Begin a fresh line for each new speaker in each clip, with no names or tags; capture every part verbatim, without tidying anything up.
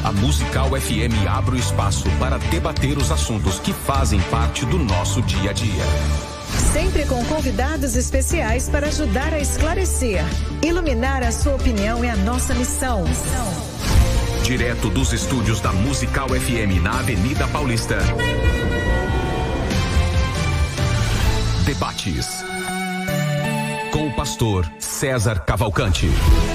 a Musical F M abre o espaço para debater os assuntos que fazem parte do nosso dia a dia.
Sempre com convidados especiais para ajudar a esclarecer. Iluminar a sua opinião é a nossa missão.
Direto dos estúdios da Musical F M na Avenida Paulista. Debates. Com o pastor César Cavalcante.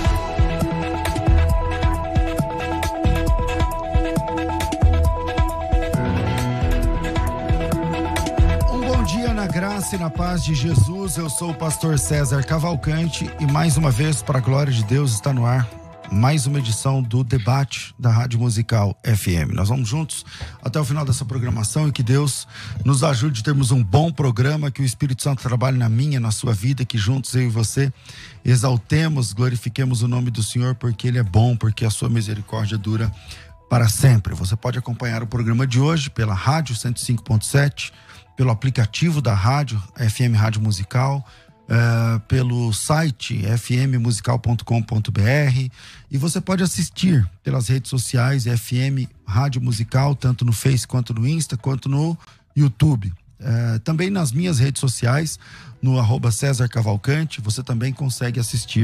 Na graça e na paz de Jesus, eu sou o pastor César Cavalcante e mais uma vez, para a glória de Deus, está no ar mais uma edição do debate da Rádio Musical F M. Nós vamos juntos até o final dessa programação e que Deus nos ajude a termos um bom programa, que o Espírito Santo trabalhe na minha, na sua vida, que juntos eu e você exaltemos, glorifiquemos o nome do Senhor, porque Ele é bom, porque a sua misericórdia dura para sempre. Você pode acompanhar o programa de hoje pela Rádio cento e cinco ponto sete, pelo aplicativo da rádio, F M Rádio Musical, uh, pelo site f m musical ponto com ponto b r, e você pode assistir pelas redes sociais F M Rádio Musical, tanto no Face quanto no Insta, quanto no YouTube. Uh, também nas minhas redes sociais, no arroba César Cavalcante, você também consegue assistir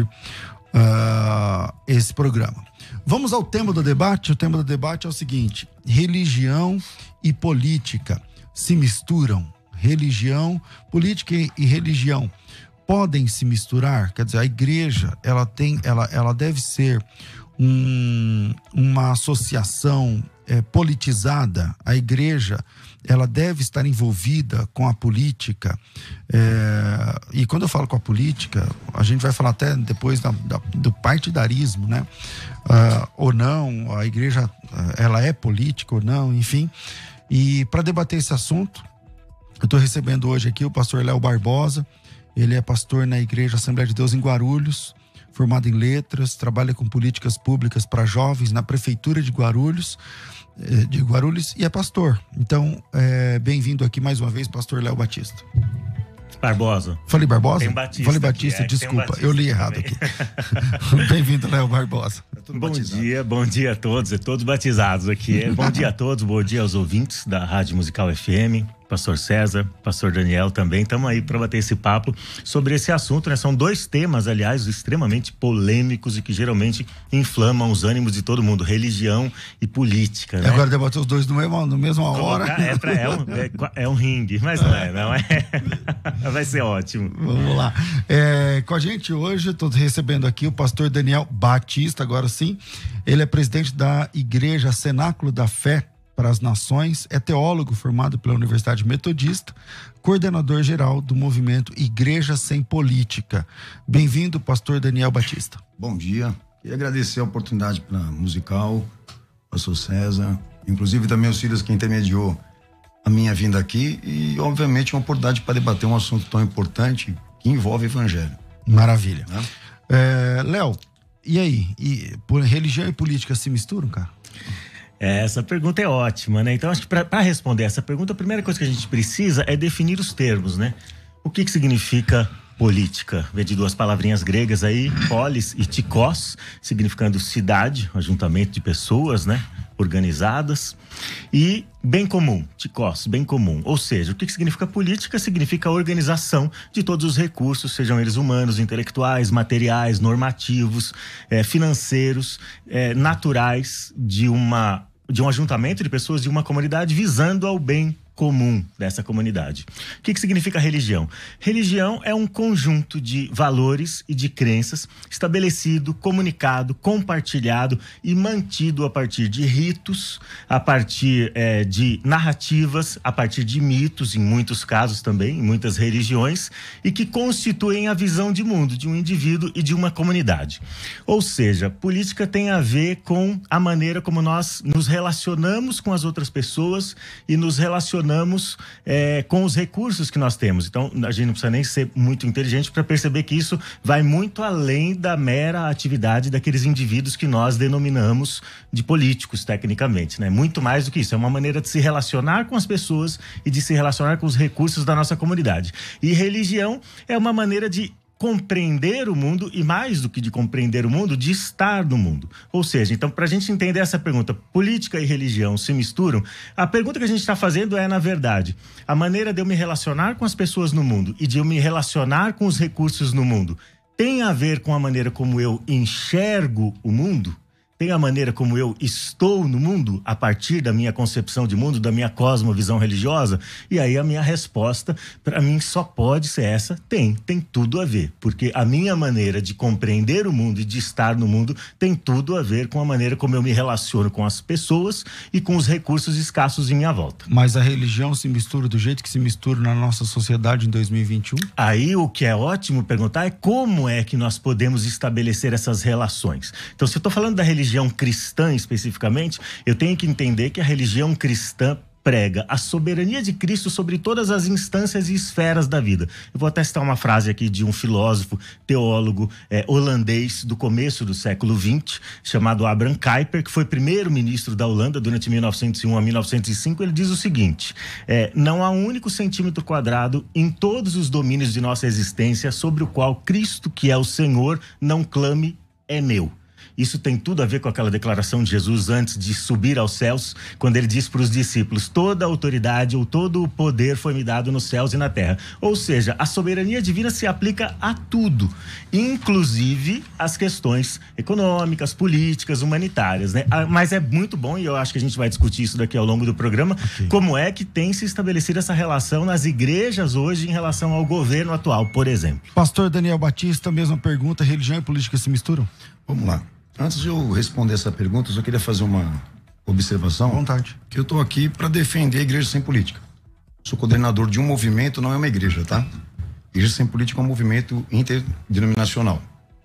uh, esse programa. Vamos ao tema do debate. O tema do debate é o seguinte: religião e política se misturam? Religião, política e religião podem se misturar? Quer dizer, a igreja, ela tem, ela, ela deve ser um, uma associação é, politizada. A igreja, ela deve estar envolvida com a política. É, e quando eu falo com a política, a gente vai falar até depois da, da, do partidarismo, né? Ah, ou não, a igreja, ela é política ou não, enfim. E para debater esse assunto, eu estou recebendo hoje aqui o pastor Léo Barbosa. Ele é pastor na Igreja Assembleia de Deus em Guarulhos, formado em letras, trabalha com políticas públicas para jovens na Prefeitura de Guarulhos, de Guarulhos e é pastor. Então, é, bem-vindo aqui mais uma vez, pastor Léo Batista.
Barbosa.
Falei Barbosa?
Tem Batista.
Falei Batista,
aqui, é,
desculpa,
um Batista
eu li errado
também.
aqui. Bem-vindo, Léo Barbosa.
É bom batizado. dia, bom dia a todos, é todos batizados aqui. É, bom dia a todos, bom dia aos ouvintes da Rádio Musical F M, pastor César, pastor Daniel também. Estamos aí para bater esse papo sobre esse assunto, né? São dois temas, aliás, extremamente polêmicos e que geralmente inflamam os ânimos de todo mundo: religião e política, né?
Agora debater os dois no mesmo, no mesma hora.
É, pra, é, um, é, é um ringue, mas não é, não é. Vai ser ótimo.
Vamos lá. É, com a gente hoje, estou recebendo aqui o pastor Daniel Batista, agora sim. Ele é presidente da Igreja Cenáculo da Fé para as Nações, é teólogo formado pela Universidade Metodista, coordenador geral do movimento Igreja Sem Política. Bem-vindo, pastor Daniel Batista.
Bom dia. Queria agradecer a oportunidade para Musical, pastor César, inclusive também os filhos que intermediou a minha vinda aqui e, obviamente, uma oportunidade para debater um assunto tão importante que envolve evangelho.
Maravilha.
Né?
É, Léo, e aí? E, por, religião e política se misturam, cara?
Essa pergunta é ótima, né? Então, acho que para responder essa pergunta, a primeira coisa que a gente precisa é definir os termos, né? O que que significa política? Vem de duas palavrinhas gregas aí, polis e tikos, significando cidade, ajuntamento de pessoas, né? Organizadas. E bem comum, tikos, bem comum. Ou seja, o que que significa política? Significa a organização de todos os recursos, sejam eles humanos, intelectuais, materiais, normativos, eh, financeiros, eh, naturais, de uma, de um ajuntamento de pessoas, de uma comunidade, visando ao bem comum dessa comunidade. O que que significa religião? Religião é um conjunto de valores e de crenças estabelecido, comunicado, compartilhado e mantido a partir de ritos, a partir é, de narrativas, a partir de mitos, em muitos casos também, em muitas religiões, e que constituem a visão de mundo de um indivíduo e de uma comunidade. Ou seja, política tem a ver com a maneira como nós nos relacionamos com as outras pessoas e nos relacionamos É, com os recursos que nós temos. Então, a gente não precisa nem ser muito inteligente para perceber que isso vai muito além da mera atividade daqueles indivíduos que nós denominamos de políticos, tecnicamente, né? Muito mais do que isso. É uma maneira de se relacionar com as pessoas e de se relacionar com os recursos da nossa comunidade. E religião é uma maneira de compreender o mundo e, mais do que de compreender o mundo, de estar no mundo. Ou seja, então, para a gente entender essa pergunta, política e religião se misturam, a pergunta que a gente está fazendo é, na verdade, a maneira de eu me relacionar com as pessoas no mundo e de eu me relacionar com os recursos no mundo tem a ver com a maneira como eu enxergo o mundo? Tem a maneira como eu estou no mundo a partir da minha concepção de mundo, da minha cosmovisão religiosa? E aí a minha resposta, para mim, só pode ser essa: tem, tem tudo a ver. Porque a minha maneira de compreender o mundo e de estar no mundo tem tudo a ver com a maneira como eu me relaciono com as pessoas e com os recursos escassos em minha volta.
Mas a religião se mistura do jeito que se mistura na nossa sociedade em dois mil e vinte e um?
Aí o que é ótimo perguntar é como é que nós podemos estabelecer essas relações. Então, se eu estou falando da religião religião cristã especificamente, eu tenho que entender que a religião cristã prega a soberania de Cristo sobre todas as instâncias e esferas da vida. Eu vou até citar uma frase aqui de um filósofo, teólogo é, holandês do começo do século vinte, chamado Abraham Kuyper, que foi primeiro-ministro da Holanda durante mil novecentos e um a mil novecentos e cinco. Ele diz o seguinte: é, não há um único centímetro quadrado em todos os domínios de nossa existência sobre o qual Cristo, que é o Senhor, não clame é meu. Isso tem tudo a ver com aquela declaração de Jesus antes de subir aos céus, quando ele diz para os discípulos: toda a autoridade ou todo o poder foi me dado nos céus e na terra. Ou seja, a soberania divina se aplica a tudo, inclusive as questões econômicas, políticas, humanitárias, né? Mas é muito bom, e eu acho que a gente vai discutir isso daqui ao longo do programa, okay. Como é que tem se estabelecido essa relação nas igrejas hoje em relação ao governo atual, por exemplo.
Pastor Daniel Batista, mesma pergunta: religião e política se misturam?
Vamos lá. Antes de eu responder essa pergunta, eu só queria fazer uma observação.
À vontade.
Que eu estou aqui para defender a igreja sem política. Sou coordenador de um movimento, não é uma igreja, tá? Igreja sem política é um movimento interdenominacional.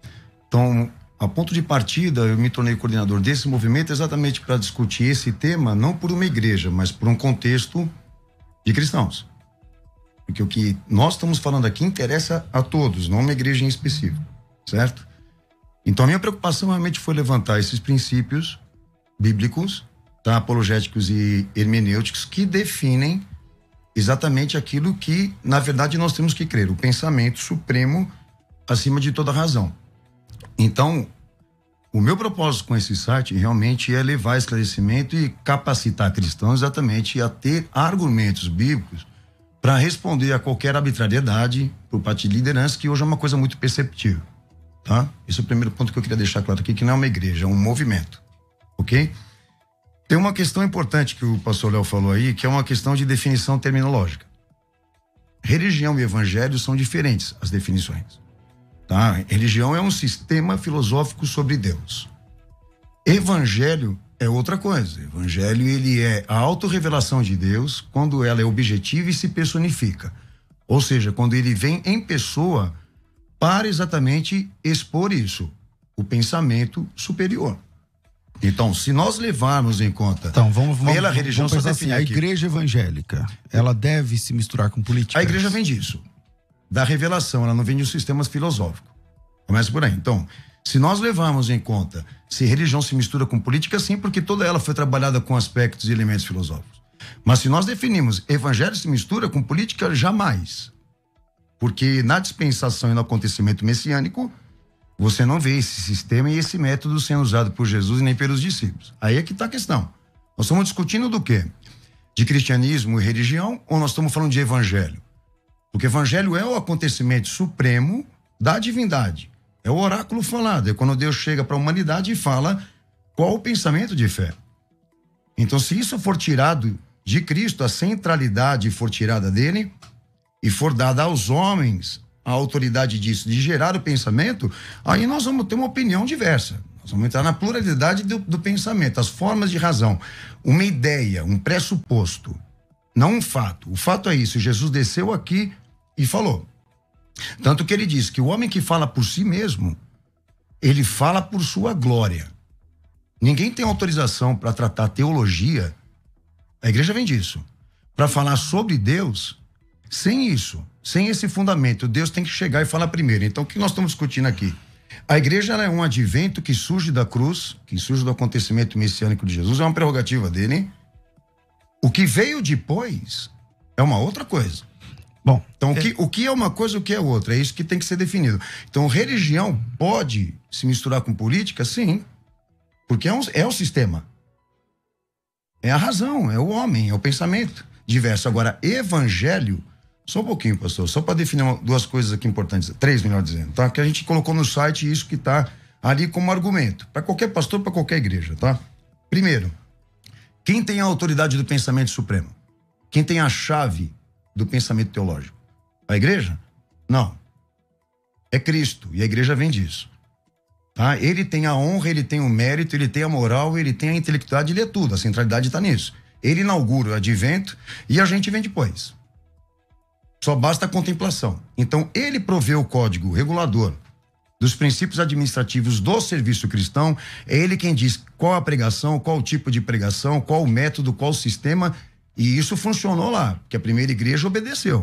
Então, a ponto de partida, eu me tornei coordenador desse movimento exatamente para discutir esse tema, não por uma igreja, mas por um contexto de cristãos. Porque o que nós estamos falando aqui interessa a todos, não uma igreja em específico, certo? Então a minha preocupação realmente foi levantar esses princípios bíblicos, tá, apologéticos e hermenêuticos, que definem exatamente aquilo que, na verdade, nós temos que crer, o pensamento supremo acima de toda razão. Então, o meu propósito com esse site realmente é levar esclarecimento e capacitar cristãos exatamente a ter argumentos bíblicos para responder a qualquer arbitrariedade por parte de liderança, que hoje é uma coisa muito perceptível. Tá? Esse é o primeiro ponto que eu queria deixar claro aqui, que não é uma igreja, é um movimento, ok? Tem uma questão importante que o pastor Léo falou aí, que é uma questão de definição terminológica. Religião e evangelho são diferentes, as definições, tá? Religião é um sistema filosófico sobre Deus. Evangelho é outra coisa. Evangelho, ele é a autorrevelação de Deus quando ela é objetiva e se personifica. Ou seja, quando ele vem em pessoa para exatamente expor isso, o pensamento superior. Então, se nós levarmos em conta
então, vamos, vamos,
pela religião,
vamos pensar assim, a
aqui,
igreja evangélica, ela deve se misturar com política?
A igreja vem disso, da revelação, ela não vem de sistemas filosóficos. Começa por aí. Então, se nós levarmos em conta se religião se mistura com política, sim, porque toda ela foi trabalhada com aspectos e elementos filosóficos. Mas se nós definimos evangelho se mistura com política, jamais. Porque na dispensação e no acontecimento messiânico, você não vê esse sistema e esse método sendo usado por Jesus e nem pelos discípulos. Aí é que está a questão. Nós estamos discutindo do quê? De cristianismo e religião, ou nós estamos falando de evangelho? Porque evangelho é o acontecimento supremo da divindade. É o oráculo falado. É quando Deus chega para a humanidade e fala qual o pensamento de fé. Então, se isso for tirado de Cristo, a centralidade for tirada dele, e for dada aos homens a autoridade disso, de gerar o pensamento, aí nós vamos ter uma opinião diversa. Nós vamos entrar na pluralidade do, do pensamento, as formas de razão. Uma ideia, um pressuposto, não um fato. O fato é isso, Jesus desceu aqui e falou. Tanto que ele diz que o homem que fala por si mesmo, ele fala por sua glória. Ninguém tem autorização para tratar teologia, a igreja vem disso, para falar sobre Deus. Sem isso, sem esse fundamento, Deus tem que chegar e falar primeiro. Então, o que nós estamos discutindo aqui? A igreja ela é um advento que surge da cruz, que surge do acontecimento messiânico de Jesus, é uma prerrogativa dele. Hein? O que veio depois é uma outra coisa.
Bom,
então,
é...
o, que, o que é uma coisa, o que é outra? É isso que tem que ser definido. Então, religião pode se misturar com política? Sim. Porque é, um, é o sistema. É a razão, é o homem, é o pensamento diverso. Agora, evangelho, só um pouquinho, pastor, só para definir uma, duas coisas aqui importantes, três, melhor dizendo, tá? Que a gente colocou no site isso que está ali como argumento, para qualquer pastor, para qualquer igreja, tá? Primeiro, quem tem a autoridade do pensamento supremo? Quem tem a chave do pensamento teológico? A igreja? Não. É Cristo, e a igreja vem disso. Tá? Ele tem a honra, ele tem o mérito, ele tem a moral, ele tem a intelectualidade, ele é tudo, a centralidade está nisso. Ele inaugura o advento e a gente vem depois. Só basta a contemplação. Então, ele provê o código regulador dos princípios administrativos do serviço cristão, é ele quem diz qual a pregação, qual o tipo de pregação, qual o método, qual o sistema, e isso funcionou lá, porque a primeira igreja obedeceu.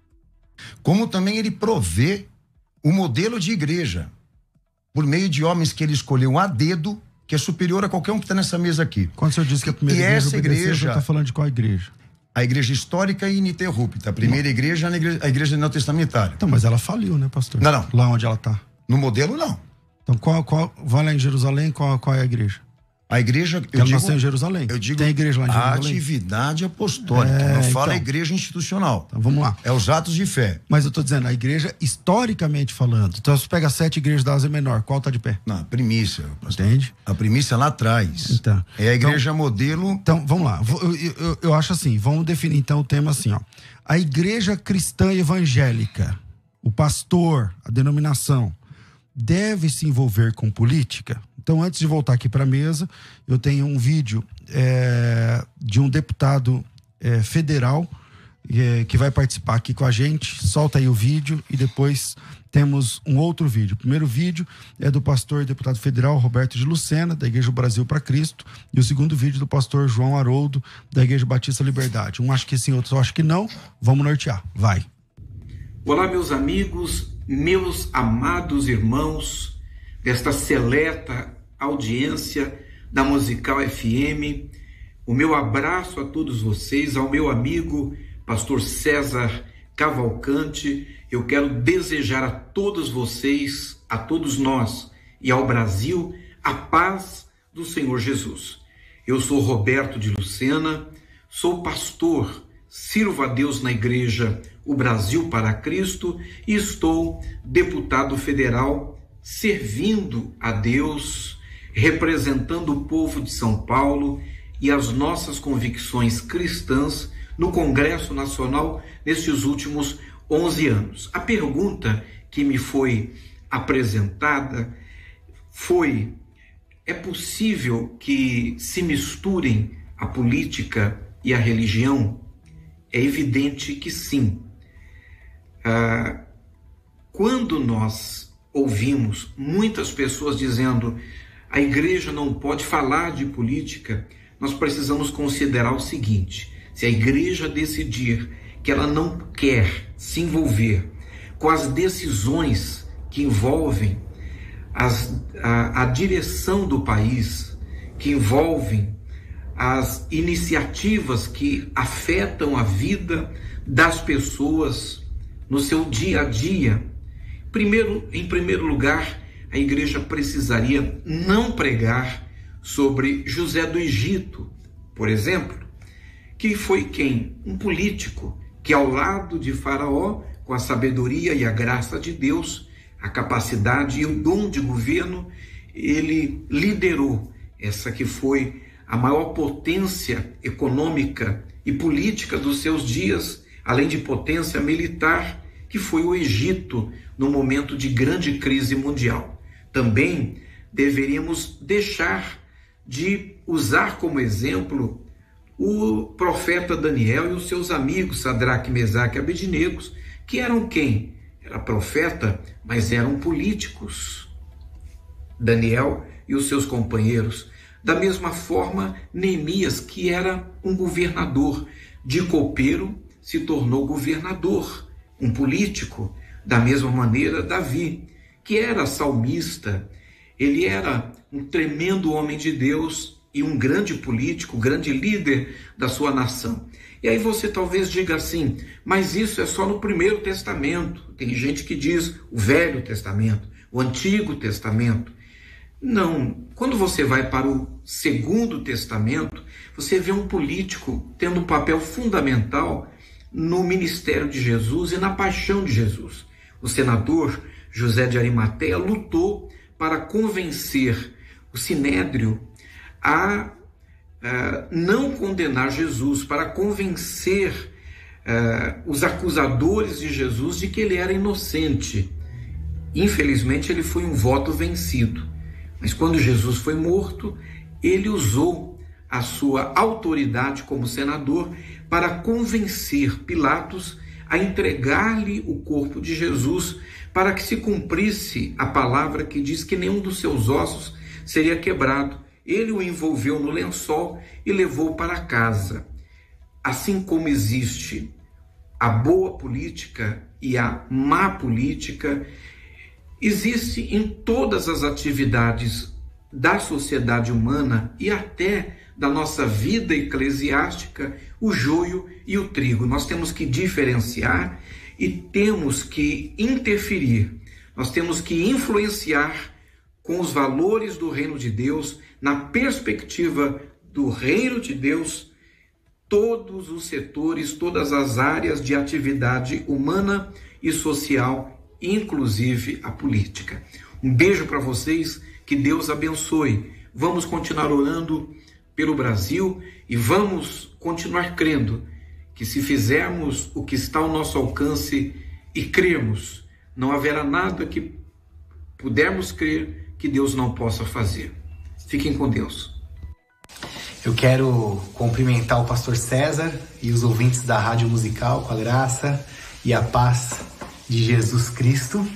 Como também ele provê o modelo de igreja, por meio de homens que ele escolheu a dedo, que é superior a qualquer um que está nessa mesa aqui.
Quando o senhor disse que a primeira
e
igreja
essa
obedeceu,
igreja,
o senhor está falando de qual igreja?
A igreja histórica e ininterrupta. A primeira não. igreja, a igreja, a igreja neotestamentária.
Então, mas ela faliu, né, pastor?
Não, não.
Lá onde ela está.
No modelo, não.
Então, qual, qual, vai lá em Jerusalém, qual, qual é a igreja?
A igreja... Eu
ela
digo,
nasceu em Jerusalém.
Eu digo
tem igreja lá em Jerusalém?
Atividade apostólica.
É,
não fala
então.
igreja institucional.
Então, vamos lá.
É os atos de fé.
Mas eu tô dizendo, a igreja, historicamente falando, então se pega sete igrejas da Ásia Menor, qual tá de pé?
Não, a primícia. Pastor.
Entende?
A primícia lá atrás.
Então,
é a igreja
então,
modelo...
Então, vamos lá. Eu, eu, eu acho assim, vamos definir então o tema assim, ó. A igreja cristã evangélica, o pastor, a denominação, deve se envolver com política? Então, antes de voltar aqui para a mesa, eu tenho um vídeo é, de um deputado é, federal é, que vai participar aqui com a gente. Solta aí o vídeo e depois temos um outro vídeo. O primeiro vídeo é do pastor e deputado federal Roberto de Lucena, da Igreja Brasil para Cristo, e o segundo vídeo do pastor João Haroldo, da Igreja Batista Liberdade. Um acho que sim, outro acho que não. Vamos nortear. Vai.
Olá, meus amigos, meus amados irmãos desta seleta audiência da Musical F M, o meu abraço a todos vocês, ao meu amigo pastor César Cavalcante. Eu quero desejar a todos vocês, a todos nós e ao Brasil a paz do Senhor Jesus. Eu sou Roberto de Lucena, sou pastor, sirvo a Deus na igreja O Brasil para Cristo e estou deputado federal servindo a Deus, representando o povo de São Paulo e as nossas convicções cristãs no Congresso Nacional nestes últimos onze anos. A pergunta que me foi apresentada foi: é possível que se misturem a política e a religião? É evidente que sim. Ah, quando nós ouvimos muitas pessoas dizendo a igreja não pode falar de política, nós precisamos considerar o seguinte: se a igreja decidir que ela não quer se envolver com as decisões que envolvem as, a, a direção do país, que envolvem as iniciativas que afetam a vida das pessoas no seu dia a dia, Primeiro, em primeiro lugar, a igreja precisaria não pregar sobre José do Egito, por exemplo, que foi quem? Um político que, ao lado de Faraó, com a sabedoria e a graça de Deus, a capacidade e o dom de governo, ele liderou essa que foi a maior potência econômica e política dos seus dias, além de potência militar, que foi o Egito, no momento de grande crise mundial. Também deveríamos deixar de usar como exemplo o profeta Daniel e os seus amigos Sadraque, Mesaque e Abednego, que eram quem? Era profeta, mas eram políticos. Daniel e os seus companheiros. Da mesma forma, Neemias, que era um governador, de copeiro se tornou governador, um político. Da mesma maneira, Davi, que era salmista, ele era um tremendo homem de Deus e um grande político, grande líder da sua nação. E aí você talvez diga assim, mas isso é só no Primeiro Testamento. Tem gente que diz o Velho Testamento, o Antigo Testamento. Não, quando você vai para o Segundo Testamento, você vê um político tendo um papel fundamental no ministério de Jesus e na paixão de Jesus. O senador José de Arimateia lutou para convencer o Sinédrio a uh, não condenar Jesus, para convencer uh, os acusadores de Jesus de que ele era inocente. Infelizmente, ele foi um voto vencido. Mas quando Jesus foi morto, ele usou a sua autoridade como senador para convencer Pilatos a entregar-lhe o corpo de Jesus para que se cumprisse a palavra que diz que nenhum dos seus ossos seria quebrado. Ele o envolveu no lençol e levou para casa. Assim como existe a boa política e a má política, existe em todas as atividades da sociedade humana e até da nossa vida eclesiástica o joio e o trigo. Nós temos que diferenciar e temos que interferir. Nós temos que influenciar com os valores do reino de Deus, na perspectiva do reino de Deus, todos os setores, todas as áreas de atividade humana e social, inclusive a política. Um beijo para vocês, que Deus abençoe. Vamos continuar orando pelo Brasil e vamos continuar crendo que se fizermos o que está ao nosso alcance e crermos, não haverá nada que pudermos crer que Deus não possa fazer. Fiquem com Deus.
Eu quero cumprimentar o pastor César e os ouvintes da Rádio Musical com a graça e a paz de Jesus Cristo.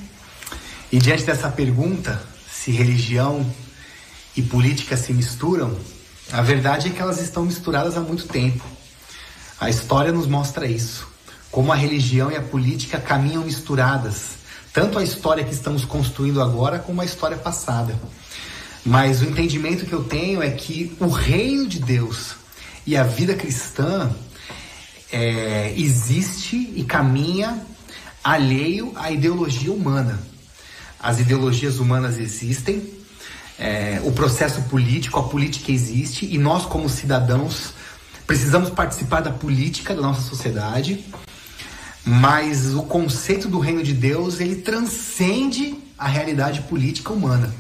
E diante dessa pergunta, se religião e política se misturam, a verdade é que elas estão misturadas há muito tempo. A história nos mostra isso, como a religião e a política caminham misturadas, tanto a história que estamos construindo agora como a história passada. Mas o entendimento que eu tenho é que o reino de Deus e a vida cristã é, existe e caminha alheio à ideologia humana. As ideologias humanas existem, é, o processo político, a política existe, e nós como cidadãos precisamos participar da política da nossa sociedade, mas o conceito do reino de Deus, ele transcende a realidade política humana.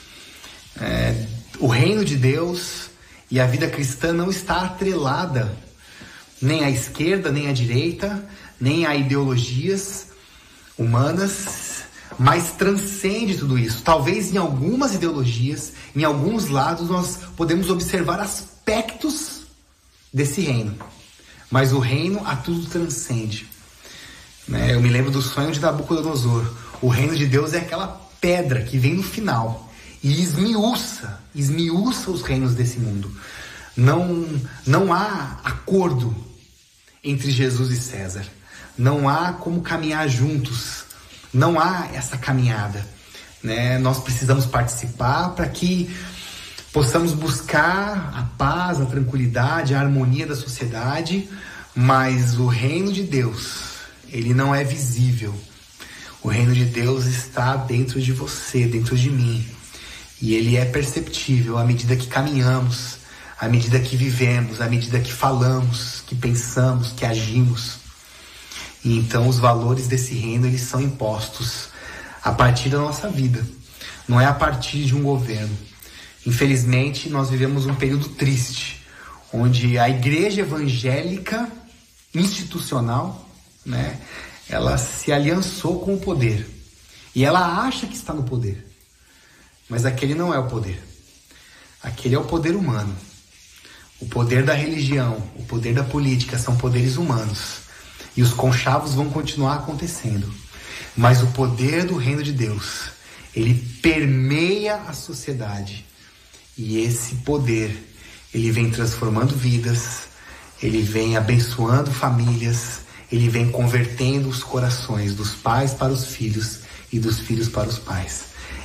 É, o reino de Deus e a vida cristã não está atrelada nem à esquerda, nem à direita, nem a ideologias humanas, mas transcende tudo isso. Talvez em algumas ideologias, em alguns lados, nós podemos observar aspectos desse reino, mas o reino a tudo transcende. Né? Eu me lembro do sonho de Nabucodonosor. O reino de Deus é aquela pedra que vem no final e esmiuça, esmiuça os reinos desse mundo. Não, não há acordo entre Jesus e César. Não há como caminhar juntos. Não há essa caminhada. Né? Nós precisamos participar para que possamos buscar a paz, a tranquilidade, a harmonia da sociedade, mas o reino de Deus, ele não é visível. O reino de Deus está dentro de você, dentro de mim. E ele é perceptível à medida que caminhamos, à medida que vivemos, à medida que falamos, que pensamos, que agimos. E então os valores desse reino, eles são impostos a partir da nossa vida. Não é a partir de um governo. Infelizmente, nós vivemos um período triste, onde a igreja evangélica institucional, né, ela se aliançou com o poder. E ela acha que está no poder. Mas aquele não é o poder. Aquele é o poder humano. O poder da religião, o poder da política são poderes humanos. E os conchavos vão continuar acontecendo. Mas o poder do reino de Deus, ele permeia a sociedade. E esse poder, ele vem transformando vidas, ele vem abençoando famílias, ele vem convertendo os corações dos pais para os filhos e dos filhos para os pais.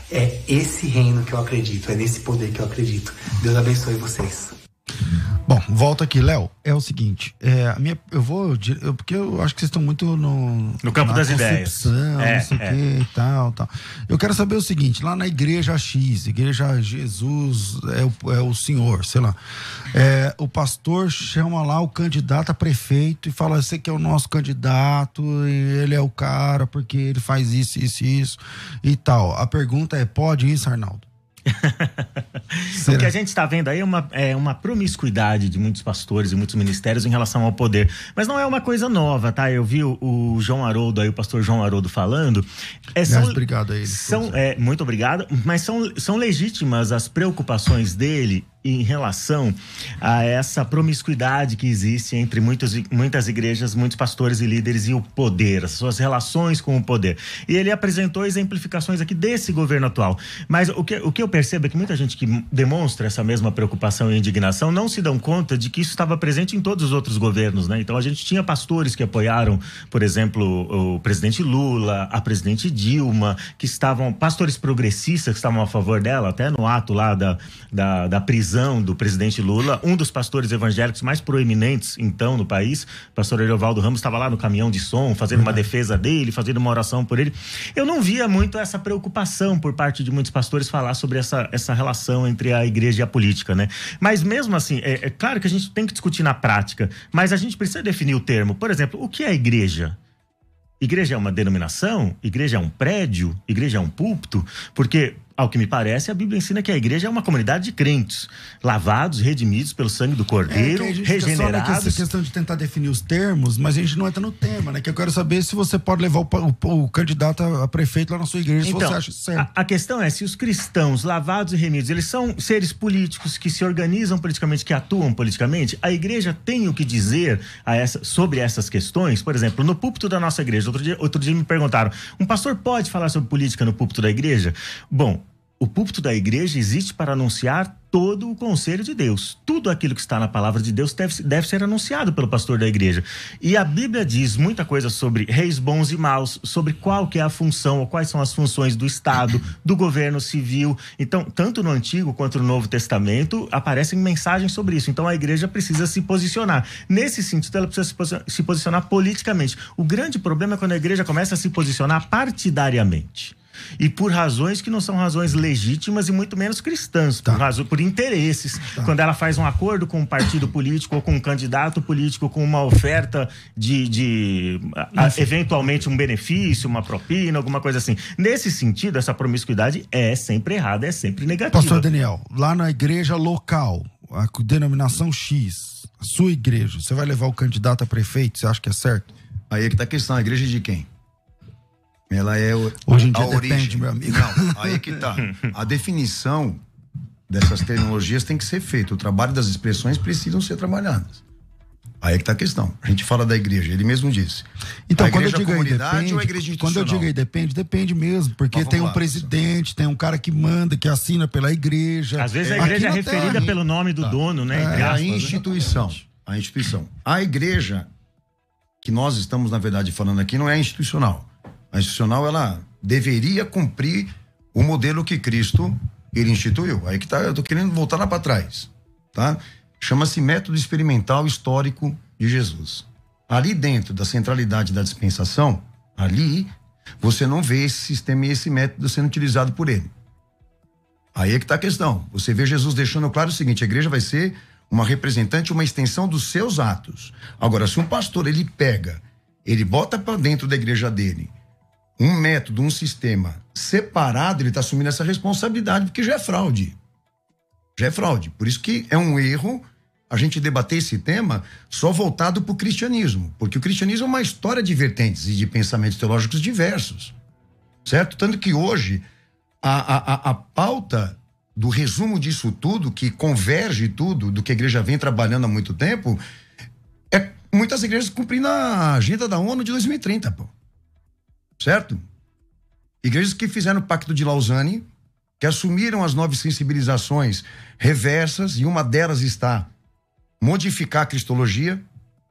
É esse reino que eu acredito, é nesse poder que eu acredito. Deus abençoe vocês.
Bom, volta aqui, Léo. É o seguinte, é, a minha, eu vou, eu, porque eu acho que vocês estão muito no,
no campo das ideias,
é, não sei o
é.
que e tal, tal. Eu quero saber o seguinte, lá na igreja X, igreja Jesus é o, é o Senhor, sei lá, é, o pastor chama lá o candidato a prefeito e fala, esse aqui é o nosso candidato e ele é o cara porque ele faz isso, isso, isso e tal. A pergunta é, pode isso, Arnaldo?
O que a gente está vendo aí é uma, é uma promiscuidade de muitos pastores e muitos ministérios em relação ao poder, mas não é uma coisa nova, tá? Eu vi o, o João Haroldo aí, o pastor João Haroldo falando. É, são,
Aliás, obrigado a ele.
São, é, muito obrigado, mas são, são legítimas as preocupações dele em relação a essa promiscuidade que existe entre muitos, muitas igrejas, muitos pastores e líderes e o poder, as suas relações com o poder. E ele apresentou exemplificações aqui desse governo atual. Mas o que, o que eu percebo é que muita gente que demonstra essa mesma preocupação e indignação não se dão conta de que isso estava presente em todos os outros governos, né? Então a gente tinha pastores que apoiaram, por exemplo, o presidente Lula, a presidente Dilma, que estavam, pastores progressistas que estavam a favor dela, até no ato lá da, da, da prisão do presidente Lula, um dos pastores evangélicos mais proeminentes então no país, o pastor Erovaldo Ramos, estava lá no caminhão de som fazendo uma defesa dele, fazendo uma oração por ele. Eu não via muito essa preocupação por parte de muitos pastores falar sobre essa, essa relação entre a igreja e a política, né? Mas mesmo assim, é, é claro que a gente tem que discutir na prática, mas a gente precisa definir o termo. Por exemplo, o que é igreja? Igreja é uma denominação? Igreja é um prédio? Igreja é um púlpito? Porque, ao que me parece, a Bíblia ensina que a igreja é uma comunidade de crentes, lavados, redimidos pelo sangue do Cordeiro,
é, que
regenerados.
Essa questão de tentar definir os termos, mas a gente não entra no tema, né? Que eu quero saber se você pode levar o, o, o candidato a, a prefeito lá na sua igreja,
então,
se você acha certo.
A, a questão é se os cristãos lavados e remidos, eles são seres políticos que se organizam politicamente, que atuam politicamente. A igreja tem o que dizer a essa, sobre essas questões. Por exemplo, no púlpito da nossa igreja, outro dia, outro dia me perguntaram, um pastor pode falar sobre política no púlpito da igreja? Bom, o púlpito da igreja existe para anunciar todo o conselho de Deus. Tudo aquilo que está na palavra de Deus deve, deve ser anunciado pelo pastor da igreja. E a Bíblia diz muita coisa sobre reis bons e maus, sobre qual que é a função, ou quais são as funções do Estado, do governo civil. Então, tanto no Antigo quanto no Novo Testamento, aparecem mensagens sobre isso. Então, a igreja precisa se posicionar. Nesse sentido, ela precisa se, posi- se posicionar politicamente. O grande problema é quando a igreja começa a se posicionar partidariamente. E por razões que não são razões legítimas e muito menos cristãs,
tá.
por, razão, por interesses. Tá. Quando ela faz um acordo com um partido político ou com um candidato político com uma oferta de, de a, eventualmente um benefício, uma propina, alguma coisa assim. Nesse sentido, essa promiscuidade é sempre errada, é sempre negativa.
Pastor Daniel, lá na igreja local, a denominação X, a sua igreja, você vai levar o candidato a prefeito, você acha que é certo?
Aí é que tá a questão, a igreja de quem? Ela é o,
Hoje em dia
a origem.
Depende, meu amigo.
Não, aí que tá. A definição dessas terminologias tem que ser feita. O trabalho das expressões precisam ser trabalhadas. Aí que tá a questão. A gente fala da igreja, ele mesmo disse.
Então,
a
quando eu
igreja
digo aí
comunidade ou a igreja
depende,
institucional?
quando eu digo aí depende, depende mesmo, porque tem um
lá,
presidente, tem um cara que manda, que assina pela igreja.
Às vezes a
Aqui
igreja é
não
referida
tem.
pelo nome do
Tá.
dono, né?
É,
entre
É a
aspas, né?
instituição. A instituição. A igreja que nós estamos, na verdade, falando aqui não é institucional. A institucional, ela deveria cumprir o modelo que Cristo ele instituiu. Aí que tá, eu tô querendo voltar lá para trás, tá? Chama-se método experimental histórico de Jesus. Ali dentro da centralidade da dispensação, ali você não vê esse sistema e esse método sendo utilizado por ele. Aí é que tá a questão. Você vê Jesus deixando claro o seguinte: a igreja vai ser uma representante, uma extensão dos seus atos. Agora, se um pastor ele pega, ele bota para dentro da igreja dele um método, um sistema separado, ele está assumindo essa responsabilidade, porque já é fraude. Já é fraude. Por isso que é um erro a gente debater esse tema só voltado para o cristianismo, porque o cristianismo é uma história de vertentes e de pensamentos teológicos diversos, certo? Tanto que hoje a, a, a pauta do resumo disso tudo, que converge tudo do que a igreja vem trabalhando há muito tempo, é muitas igrejas cumprindo a agenda da ONU de dois mil e trinta, pô. Certo? Igrejas que fizeram o Pacto de Lausanne, que assumiram as nove sensibilizações reversas, e uma delas está modificar a cristologia,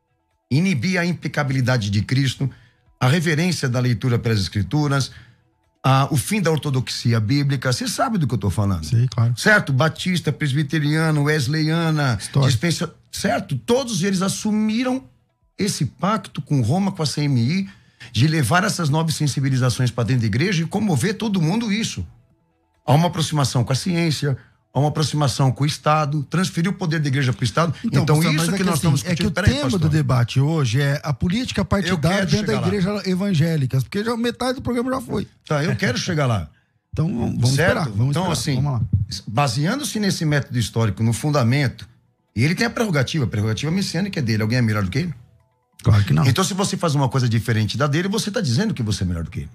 inibir a impecabilidade de Cristo, a reverência da leitura pelas escrituras, ah, o fim da ortodoxia bíblica. Você sabe do que eu estou falando?
Sim, claro.
Certo? Batista, presbiteriano, wesleyana, dispensa, certo? Todos eles assumiram esse pacto com Roma, com a C M I, de levar essas novas sensibilizações para dentro da igreja e comover todo mundo isso. Há uma aproximação com a ciência, há uma aproximação com o Estado, transferir o poder da igreja para o Estado. Então, então pastor, isso é que, que nós assim, estamos discutindo.
É que o
Peraí,
tema
pastor.
do debate hoje é a política partidária dentro da igreja lá. evangélica, porque já metade do programa já foi.
Tá, eu quero chegar lá.
Então vamos
certo?
esperar. Vamos
então,
esperar.
assim,
vamos lá.
baseando-se nesse método histórico, no fundamento, e ele tem a prerrogativa, a prerrogativa messiânica é dele. Alguém é melhor do que ele?
Claro que não.
Então, se você faz uma coisa diferente da dele, você está dizendo que você é melhor do que ele.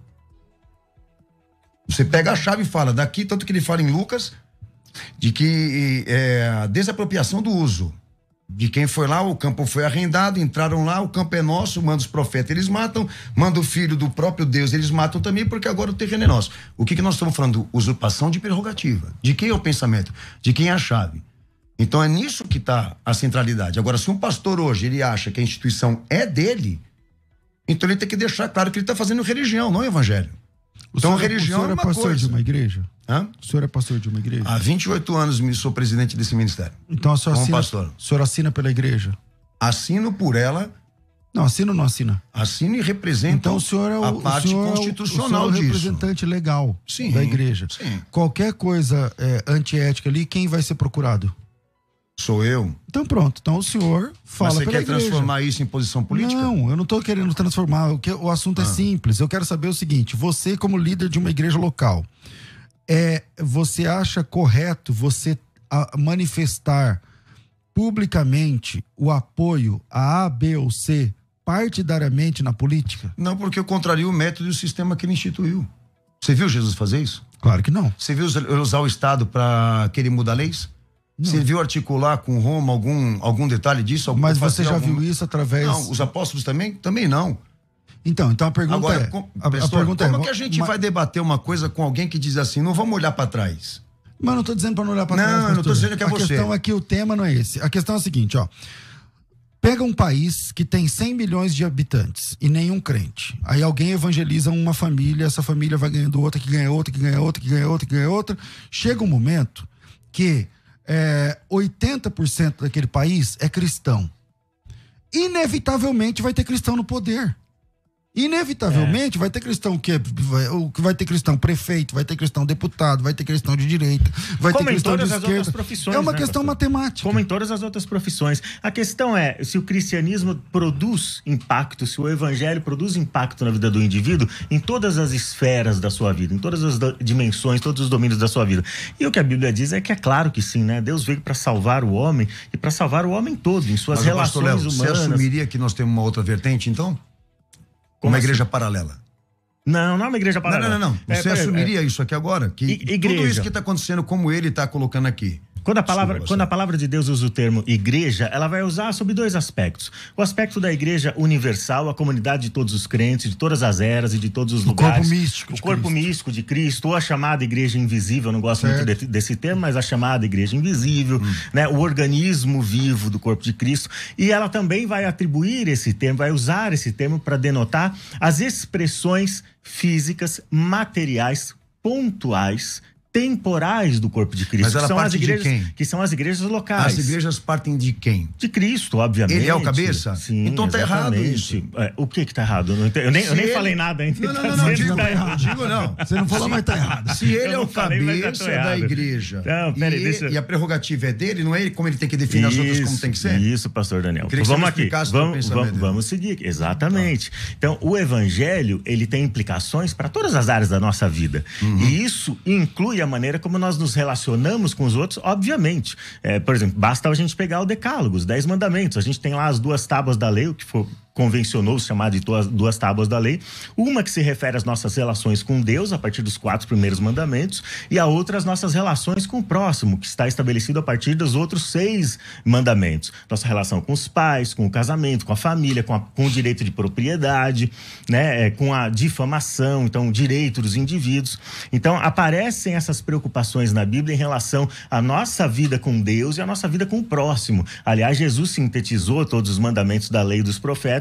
Você pega a chave e fala, daqui, tanto que ele fala em Lucas, de que é, a desapropriação do uso. De quem foi lá, o campo foi arrendado, entraram lá, o campo é nosso, manda os profetas, eles matam, manda o filho do próprio Deus, eles matam também, porque agora o terreno é nosso. O que, que nós estamos falando? Usurpação de prerrogativa. De quem é o pensamento? De quem é a chave? Então é nisso que está a centralidade. Agora, se um pastor hoje, ele acha que a instituição é dele, então ele tem que deixar claro que ele está fazendo religião, não evangelho.
O
então,
senhor,
religião
o senhor
é uma
é pastor
coisa.
de uma igreja?
Hã?
O senhor é pastor de uma igreja?
Há vinte e oito anos me sou presidente desse ministério.
Então a senhora assina,
pastor.
o senhor assina pela igreja?
Assino por ela.
Não, assina ou não assina?
Assino e represento
então, o senhor é o,
a parte
o senhor
constitucional
é o, o senhor é o
disso.
representante legal
sim,
da igreja.
Sim.
Qualquer coisa é, antiética ali, quem vai ser procurado?
Sou eu.
Então pronto, então o senhor fala
Mas você
pela
quer
igreja.
transformar isso em posição política?
Não, eu não estou querendo transformar, o, que, o assunto ah. é simples. Eu quero saber o seguinte, você como líder de uma igreja local, é, você acha correto você a, manifestar publicamente o apoio a A, B ou C partidariamente na política?
Não, porque eu contrario o método e o sistema que ele instituiu. Você viu Jesus fazer isso?
Claro que não.
Você viu usar o Estado para querer mudar leis? Não. Você viu articular com Roma algum, algum detalhe disso? Algum,
Mas você já
algum...
viu isso através...
Não, os apóstolos também? Também não.
Então, então a pergunta
Agora,
é...
com,
a,
pessoal,
a pergunta
como
é,
que a gente
mas...
vai debater uma coisa com alguém que diz assim, não vamos olhar para trás?
Mas eu não estou dizendo para não olhar para
não,
trás.
Não, eu não estou dizendo que é
a
você.
A questão é que o tema não é esse. A questão é a seguinte, ó. Pega um país que tem cem milhões de habitantes e nenhum crente. Aí alguém evangeliza uma família, essa família vai ganhando outra, que ganha outra, que ganha outra, que ganha outra, que ganha outra. Chega um momento que é, oitenta por cento daquele país é cristão. Inevitavelmente vai ter cristão no poder. Inevitavelmente é. vai ter cristão que vai, vai ter cristão prefeito, vai ter cristão deputado, vai ter cristão de direita, vai
Como
ter cristão de
esquerda. Como em todas as outras profissões.
É uma
né,
questão
pastor?
matemática.
Como em todas as outras profissões. A questão é, se o cristianismo produz impacto, se o evangelho produz impacto na vida do indivíduo, em todas as esferas da sua vida, em todas as dimensões, todos os domínios da sua vida. E o que a Bíblia diz é que é claro que sim, né? Deus veio para salvar o homem e para salvar o homem todo, em suas
Mas,
relações
Léo,
humanas.
Você assumiria que nós temos uma outra vertente, então?
Como
uma
assim?
igreja paralela.
Não, não é uma igreja paralela.
Não, não, não. não. Você é, assumiria é, isso aqui agora? Que igreja. Tudo isso que está acontecendo, como ele está colocando aqui.
Quando a, palavra, quando a palavra de Deus usa o termo igreja, ela vai usar sobre dois aspectos. O aspecto da igreja universal, a comunidade de todos os crentes, de todas as eras e de todos os
o
lugares.
Corpo místico
o corpo
Cristo.
místico de Cristo, ou a chamada igreja invisível, eu não gosto certo. muito de, desse termo, mas a chamada igreja invisível, hum. né? O organismo vivo do corpo de Cristo. E ela também vai atribuir esse termo, vai usar esse termo para denotar as expressões físicas, materiais, pontuais, temporais do corpo de Cristo.
Mas ela
que são
parte
as igrejas,
de quem?
Que são as igrejas locais.
As igrejas partem de quem?
De Cristo, obviamente.
Ele é o cabeça?
Sim,
então tá errado isso.
É, o que que tá errado? Eu, não eu nem, eu nem
ele...
falei nada ainda.
Não, não,
tá
não, não, digo,
tá
não, digo não.
Você não falou, mas tá errado.
Se ele é o
falei,
cabeça da igreja
não, pera,
e,
deixa...
e a prerrogativa é dele, não é ele como ele tem que definir
isso,
as outras como tem que ser?
Isso, pastor Daniel.
Então,
vamos aqui, vamos, vamos, vamos seguir. Exatamente. Tá. Então, o evangelho, ele tem implicações para todas as áreas da nossa vida. Uhum. E isso inclui a maneira como nós nos relacionamos com os outros, obviamente. É, por exemplo, basta a gente pegar o decálogo, os dez mandamentos. A gente tem lá as duas tábuas da lei, o que for convencionou se chamar de duas, duas tábuas da lei, uma que se refere às nossas relações com Deus, a partir dos quatro primeiros mandamentos, e a outra às nossas relações com o próximo, que está estabelecido a partir dos outros seis mandamentos. Nossa relação com os pais, com o casamento, com a família, com, a, com o direito de propriedade, né, é, com a difamação, então o direito dos indivíduos. Então aparecem essas preocupações na Bíblia em relação à nossa vida com Deus e à nossa vida com o próximo. Aliás, Jesus sintetizou todos os mandamentos da lei e dos profetas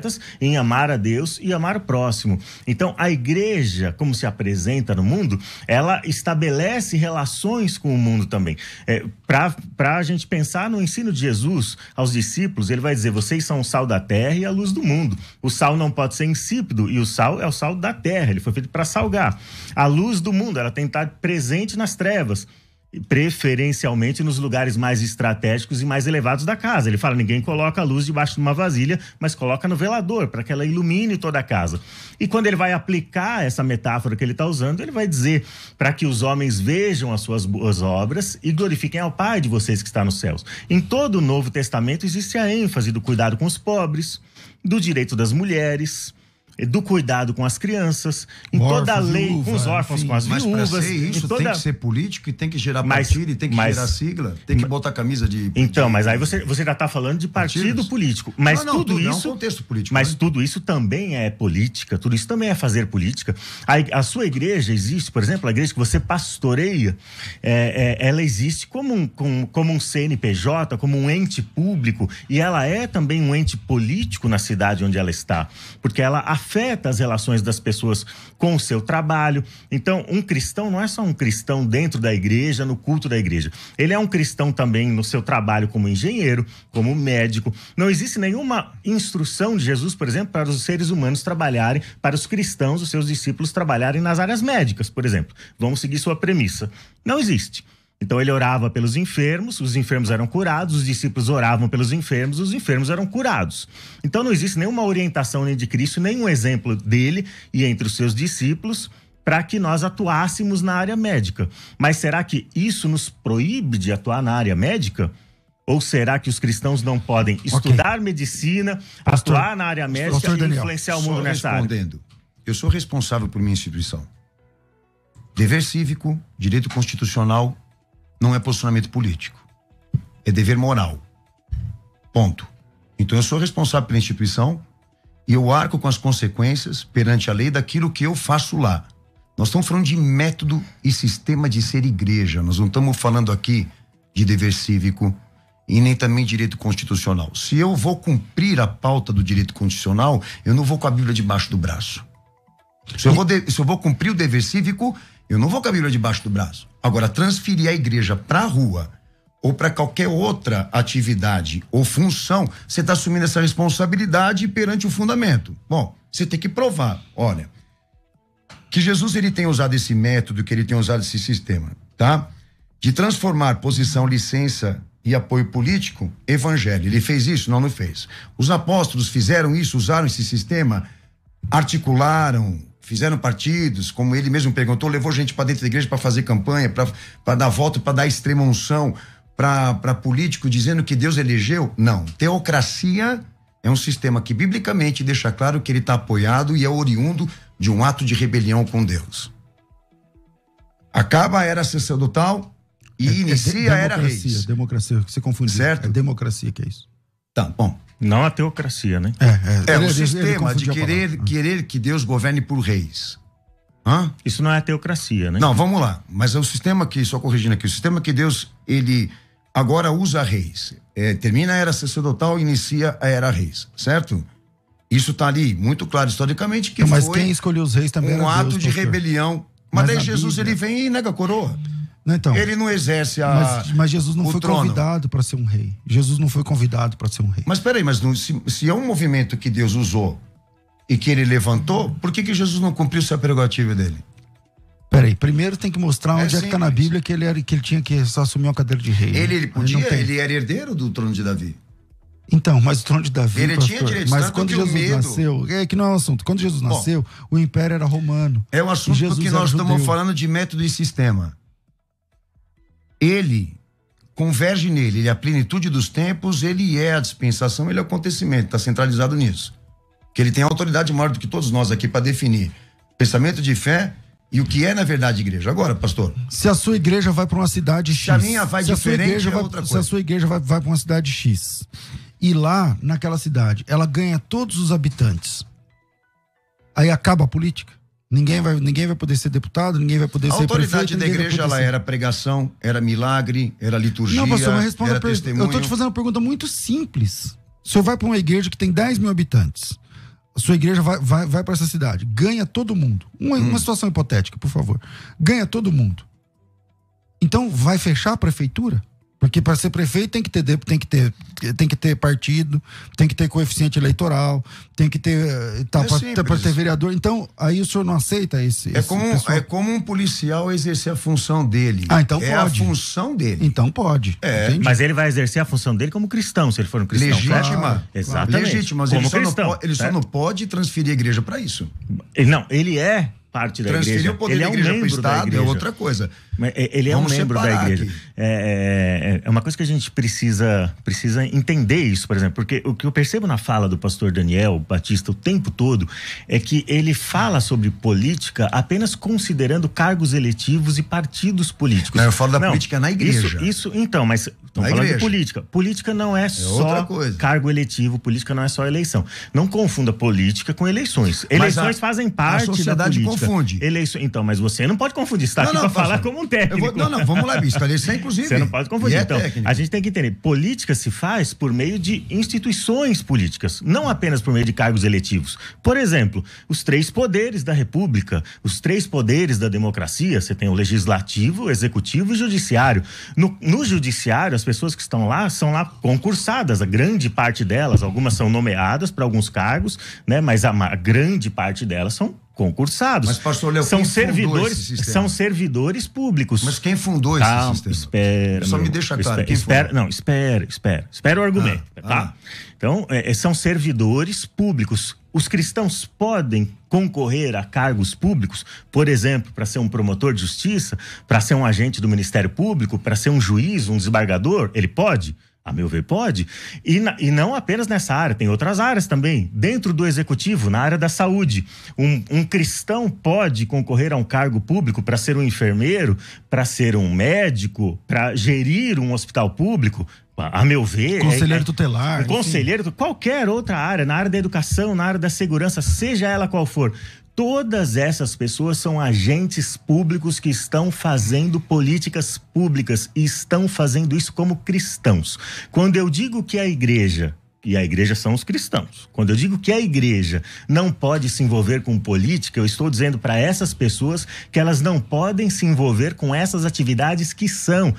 corretas em amar a Deus e amar o próximo. Então, a igreja, como se apresenta no mundo, ela estabelece relações com o mundo também. É, para a gente pensar no ensino de Jesus aos discípulos, ele vai dizer: vocês são o sal da terra e a luz do mundo. O sal não pode ser insípido, e o sal é o sal da terra, ele foi feito para salgar. A luz do mundo, ela tem que estar presente nas trevas, preferencialmente nos lugares mais estratégicos e mais elevados da casa. Ele fala: ninguém coloca a luz debaixo de uma vasilha, mas coloca no velador, para que ela ilumine toda a casa. E quando ele vai aplicar essa metáfora que ele está usando, ele vai dizer: para que os homens vejam as suas boas obras e glorifiquem ao Pai de vocês que está nos céus. Em todo o Novo Testamento existe a ênfase do cuidado com os pobres, do direito das mulheres, do cuidado com as crianças, em
Órfão,
toda a lei,
viúva,
com os órfãos,
enfim.
com as
Mas
viúvas.
para ser isso
toda...
tem que ser político e tem que gerar
Mas-
partido e tem que
mas-
gerar sigla, tem que botar camisa de...
Então,
de-
mas aí você, você já está falando de partido
Partidos?
político. Mas
Não, não,
tudo
tudo, é um
isso.
contexto político,
Mas
né?
tudo isso também é política, tudo isso também é fazer política. A, a sua igreja existe, por exemplo, a igreja que você pastoreia, é, é, ela existe como um, como, como um C N P J, como um ente público, e ela é também um ente político na cidade onde ela está, porque ela afeta as relações das pessoas com o seu trabalho. Então, um cristão não é só um cristão dentro da igreja, no culto da igreja. Ele é um cristão também no seu trabalho como engenheiro, como médico. Não existe nenhuma instrução de Jesus, por exemplo, para os seres humanos trabalharem, para os cristãos, os seus discípulos trabalharem nas áreas médicas, por exemplo. Vamos seguir sua premissa. Não existe. Então ele orava pelos enfermos, os enfermos eram curados, os discípulos oravam pelos enfermos, os enfermos eram curados. Então não existe nenhuma orientação nem de Cristo, nenhum exemplo dele e entre os seus discípulos para que nós atuássemos na área médica. Mas será que isso nos proíbe de atuar na área médica? Ou será que os cristãos não podem estudar medicina,
Pastor-
atuar na área médica
Pastor
e
Daniel,
influenciar o mundo
Só
nessa área?
respondendo, eu sou responsável por minha instituição. Dever cívico, direito constitucional, não é posicionamento político. É dever moral. Ponto. Então eu sou responsável pela instituição e eu arco com as consequências perante a lei daquilo que eu faço lá. Nós estamos falando de método e sistema de ser igreja. Nós não estamos falando aqui de dever cívico e nem também direito constitucional. Se eu vou cumprir a pauta do direito constitucional, eu não vou com a Bíblia debaixo do braço. Se eu vou, de, se eu vou cumprir o dever cívico, eu não vou com a Bíblia debaixo do braço. Agora, transferir a igreja para a rua ou para qualquer outra atividade ou função, você está assumindo essa responsabilidade perante o fundamento. Bom, você tem que provar, olha, que Jesus ele tem usado esse método, que ele tem usado esse sistema, tá? De transformar posição, licença e apoio político, evangelho. Ele fez isso? Não, não fez. Os apóstolos fizeram isso, usaram esse sistema, articularam, fizeram partidos, como ele mesmo perguntou, levou gente para dentro da igreja para fazer campanha, para dar voto, para dar extrema unção, para político dizendo que Deus elegeu. Não. Teocracia é um sistema que biblicamente deixa claro que ele está apoiado e é oriundo de um ato de rebelião com Deus. Acaba a era sacerdotal e
É-
inicia
é
a era
democracia,
reis.
democracia, você confundiu.
Certo.
É democracia que é isso.
Tá, bom.
Não a teocracia, né?
É, é,
É
ele-
o
ele- ele
sistema de
confundiu a
querer,
palavra.
querer que Deus governe por reis. Hã?
Isso não é teocracia, né?
Não, vamos lá. Mas é o sistema que, só corrigindo aqui, o sistema que Deus, ele agora usa reis. É, termina a era sacerdotal e inicia a era reis, certo? Isso tá ali muito claro historicamente que
Não, mas
foi
quem escolheu os reis também
um
era
ato
Deus,
de
pastor.
rebelião.
Mas
Mas daí
na
Jesus
Bíblia-
ele vem e nega a coroa.
Não, então,
Ele não exerce a
mas, mas Jesus não
o
foi
trono.
convidado para ser um rei. Jesus não foi convidado para ser um rei.
Mas peraí, mas não, se, se é um movimento que Deus usou e que ele levantou, por que que Jesus não cumpriu essa prerrogativa dele?
Peraí, primeiro tem que mostrar
É
onde é, que tá na
simples.
Bíblia que ele, era, que ele tinha que só assumir uma cadeira de rei.
Ele,
né?
ele podia,
não tem.
ele era herdeiro do trono de Davi.
Então, mas o trono de Davi,
Ele
pastor,
tinha direito,
mas
tanto
quando
que o
Jesus
medo-
nasceu, é que não é um assunto, quando Jesus nasceu, o império era romano.
É o assunto
E Jesus
porque
era
nós estamos
judeu.
falando de método e sistema. Ele converge nele, ele é a plenitude dos tempos, ele é a dispensação, ele é o acontecimento, está centralizado nisso. Que ele tem autoridade maior do que todos nós aqui para definir pensamento de fé e o que é na verdade igreja. Agora, pastor,
Se a sua igreja vai para uma cidade X,
a minha vai
se a sua
diferente,
igreja
é
vai,
outra
se a
coisa.
sua igreja vai, vai para uma cidade X e lá naquela cidade ela ganha todos os habitantes, aí acaba a política. Ninguém vai, ninguém vai poder ser deputado, ninguém vai poder
a
ser prefeito.
autoridade da
ninguém vai
igreja
poder
ela
ser-
era pregação, era milagre, era liturgia,
Não, pastor, mas responda
era
a pergunta.
testemunho.
Eu tô te fazendo uma pergunta muito simples. O senhor vai para uma igreja que tem dez mil habitantes. a sua igreja vai, vai, vai para essa cidade, ganha todo mundo. Uma, hum. uma situação hipotética, por favor. Ganha todo mundo. Então, vai fechar a prefeitura? Porque para ser prefeito tem que ter tem que ter tem que ter partido, tem que ter coeficiente eleitoral, tem que ter tá,
é
para ter vereador. Então, aí o senhor não aceita esse?
É
esse
como
pessoal?
é como um policial exercer a função dele.
Ah, então
é
pode.
É a função dele.
Então pode.
É.
Mas ele vai exercer a função dele como cristão, se ele for um cristão.
Legítima.
Claro. Exatamente.
Legítima, mas
como
ele, só
cristão,
não, ele só não pode transferir a igreja para isso.
Ele, não, ele é parte da
Transferir
igreja.
o poder
Ele
da
é um
igreja
membro
para o Estado
da igreja.
é outra coisa.
Mas ele é
Vamos
um membro da igreja. É, é, é uma coisa que a gente precisa, precisa entender isso, por exemplo, porque o que eu percebo na fala do pastor Daniel Batista o tempo todo é que ele fala sobre política apenas considerando cargos eletivos e partidos políticos.
Não, eu falo da
não,
política na igreja.
Isso, isso então, mas estamos falando
igreja.
de política. Política não é, é só cargo eletivo, política não é só eleição. Não confunda política com eleições. Eleições a, fazem parte da política.
A sociedade confunde.
Eleiço... Então, mas você não pode confundir. Você está aqui para falar como um técnico.
Vou, não, não, vamos lá, esclarecer, inclusive.
Você não pode confundir.
É
então,
técnico.
A gente tem que entender. Política se faz por meio de instituições políticas, não apenas por meio de cargos eletivos. Por exemplo, os três poderes da República, os três poderes da democracia, você tem o legislativo, o executivo e o judiciário. No, no judiciário, as pessoas que estão lá são lá concursadas, a grande parte delas, algumas são nomeadas para alguns cargos, né? Mas a, a grande parte delas são concursados.
Mas, pastor Léo,
são servidores, são servidores públicos.
Mas quem fundou
Calma,
esse sistema?
Espera.
Só
meu,
me deixa claro.
Espera,
quem
espera não, espera, espera. Espera o argumento,
ah,
tá?
Ah.
Então, é, são servidores públicos. Os cristãos podem concorrer a cargos públicos, por exemplo, para ser um promotor de justiça, para ser um agente do Ministério Público, para ser um juiz, um desembargador? Ele pode? A meu ver, pode. E, na, e não apenas nessa área, tem outras áreas também. Dentro do executivo, na área da saúde, um, um cristão pode concorrer a um cargo público para ser um enfermeiro, para ser um médico, para gerir um hospital público. A meu ver...
Conselheiro
é, é,
tutelar.
Um conselheiro, qualquer outra área, na área da educação, na área da segurança, seja ela qual for. Todas essas pessoas são agentes públicos que estão fazendo políticas públicas e estão fazendo isso como cristãos. Quando eu digo que a igreja, e a igreja são os cristãos, quando eu digo que a igreja não pode se envolver com política, eu estou dizendo para essas pessoas que elas não podem se envolver com essas atividades que são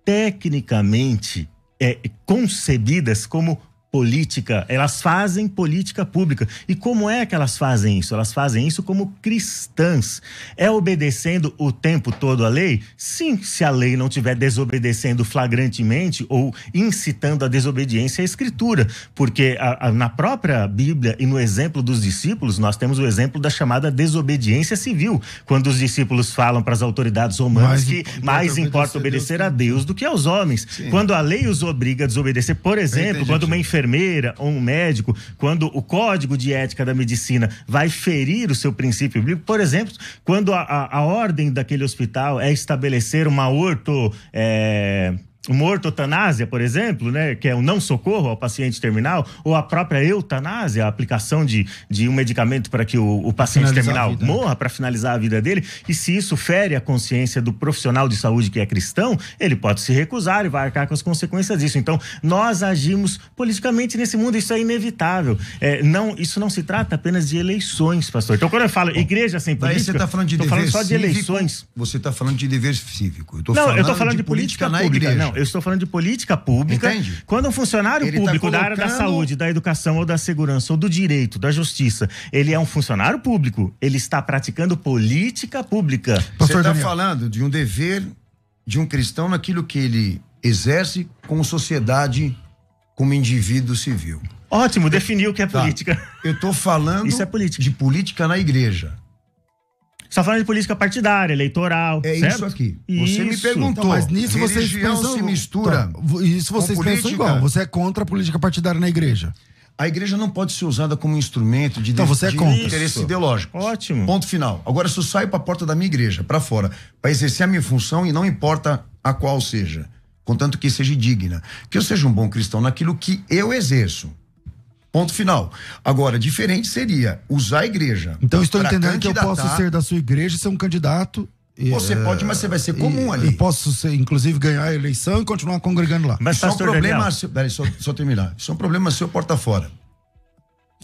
tecnicamente é, concebidas como política, elas fazem política pública. E como é que elas fazem isso? Elas fazem isso como cristãs. É obedecendo o tempo todo a lei? Sim, se a lei não estiver desobedecendo flagrantemente ou incitando a desobediência à escritura. Porque a, a, na própria Bíblia e no exemplo dos discípulos, nós temos o exemplo da chamada desobediência civil. Quando os discípulos falam para as autoridades romanas mais que mais importa obedecer a Deus do que aos homens. Sim. Quando a lei os obriga a desobedecer, por exemplo, quando uma enfermeira enfermeira ou um médico, quando o código de ética da medicina vai ferir o seu princípio bíblico, por exemplo, quando a, a, a ordem daquele hospital é estabelecer uma orto... É... uma ortotanásia, por exemplo, né, que é o não socorro ao paciente terminal, ou a própria eutanásia, a aplicação de, de um medicamento para que o, o paciente terminal morra, para finalizar a vida dele, e se isso fere a consciência do profissional de saúde que é cristão, ele pode se recusar e vai arcar com as consequências disso. Então, nós agimos politicamente nesse mundo, isso é inevitável. É, não, isso não se trata apenas de eleições, pastor. Então, quando eu falo igreja sem política,
você está falando de
dever
falando
só de
cívico,
eleições.
Você está falando de dever cívico. Eu tô
não,
falando
eu estou falando de, de
política,
política
na
pública.
igreja.
Não, eu estou falando de política pública.
Entende?
Quando um funcionário
ele
público
tá
da área da saúde, da educação ou da segurança ou do direito, da justiça, ele é um funcionário público, ele está praticando política pública.
Você está falando de um dever de um cristão naquilo que ele exerce como sociedade, como indivíduo civil.
Ótimo, definiu o que é
tá.
política.
Eu estou falando
Isso é política.
de política na igreja.
Você está falando de política partidária, eleitoral,
É
certo?
isso aqui.
Isso.
Você me perguntou.
Então, mas nisso vocês
religião
pensam,
se mistura.
Então, isso vocês pensam
política.
igual. Você é contra a política partidária na igreja.
A igreja não pode ser usada como instrumento de,
então, você é
de
contra.
interesse ideológico.
Ótimo.
Ponto final. Agora, se eu saio para a porta da minha igreja, para fora, para exercer a minha função, e não importa a qual seja, contanto que seja digna, que eu seja um bom cristão naquilo que eu exerço. Ponto final. Agora, diferente seria usar a igreja.
Então, estou entendendo que eu posso ser da sua igreja e ser um candidato.
Você é, pode, mas você vai ser comum
e,
ali.
Eu posso ser, inclusive, ganhar a eleição e continuar congregando lá.
Mas
isso é um problema. Seu, peraí, só, só terminar. Isso é um problema seu porta fora.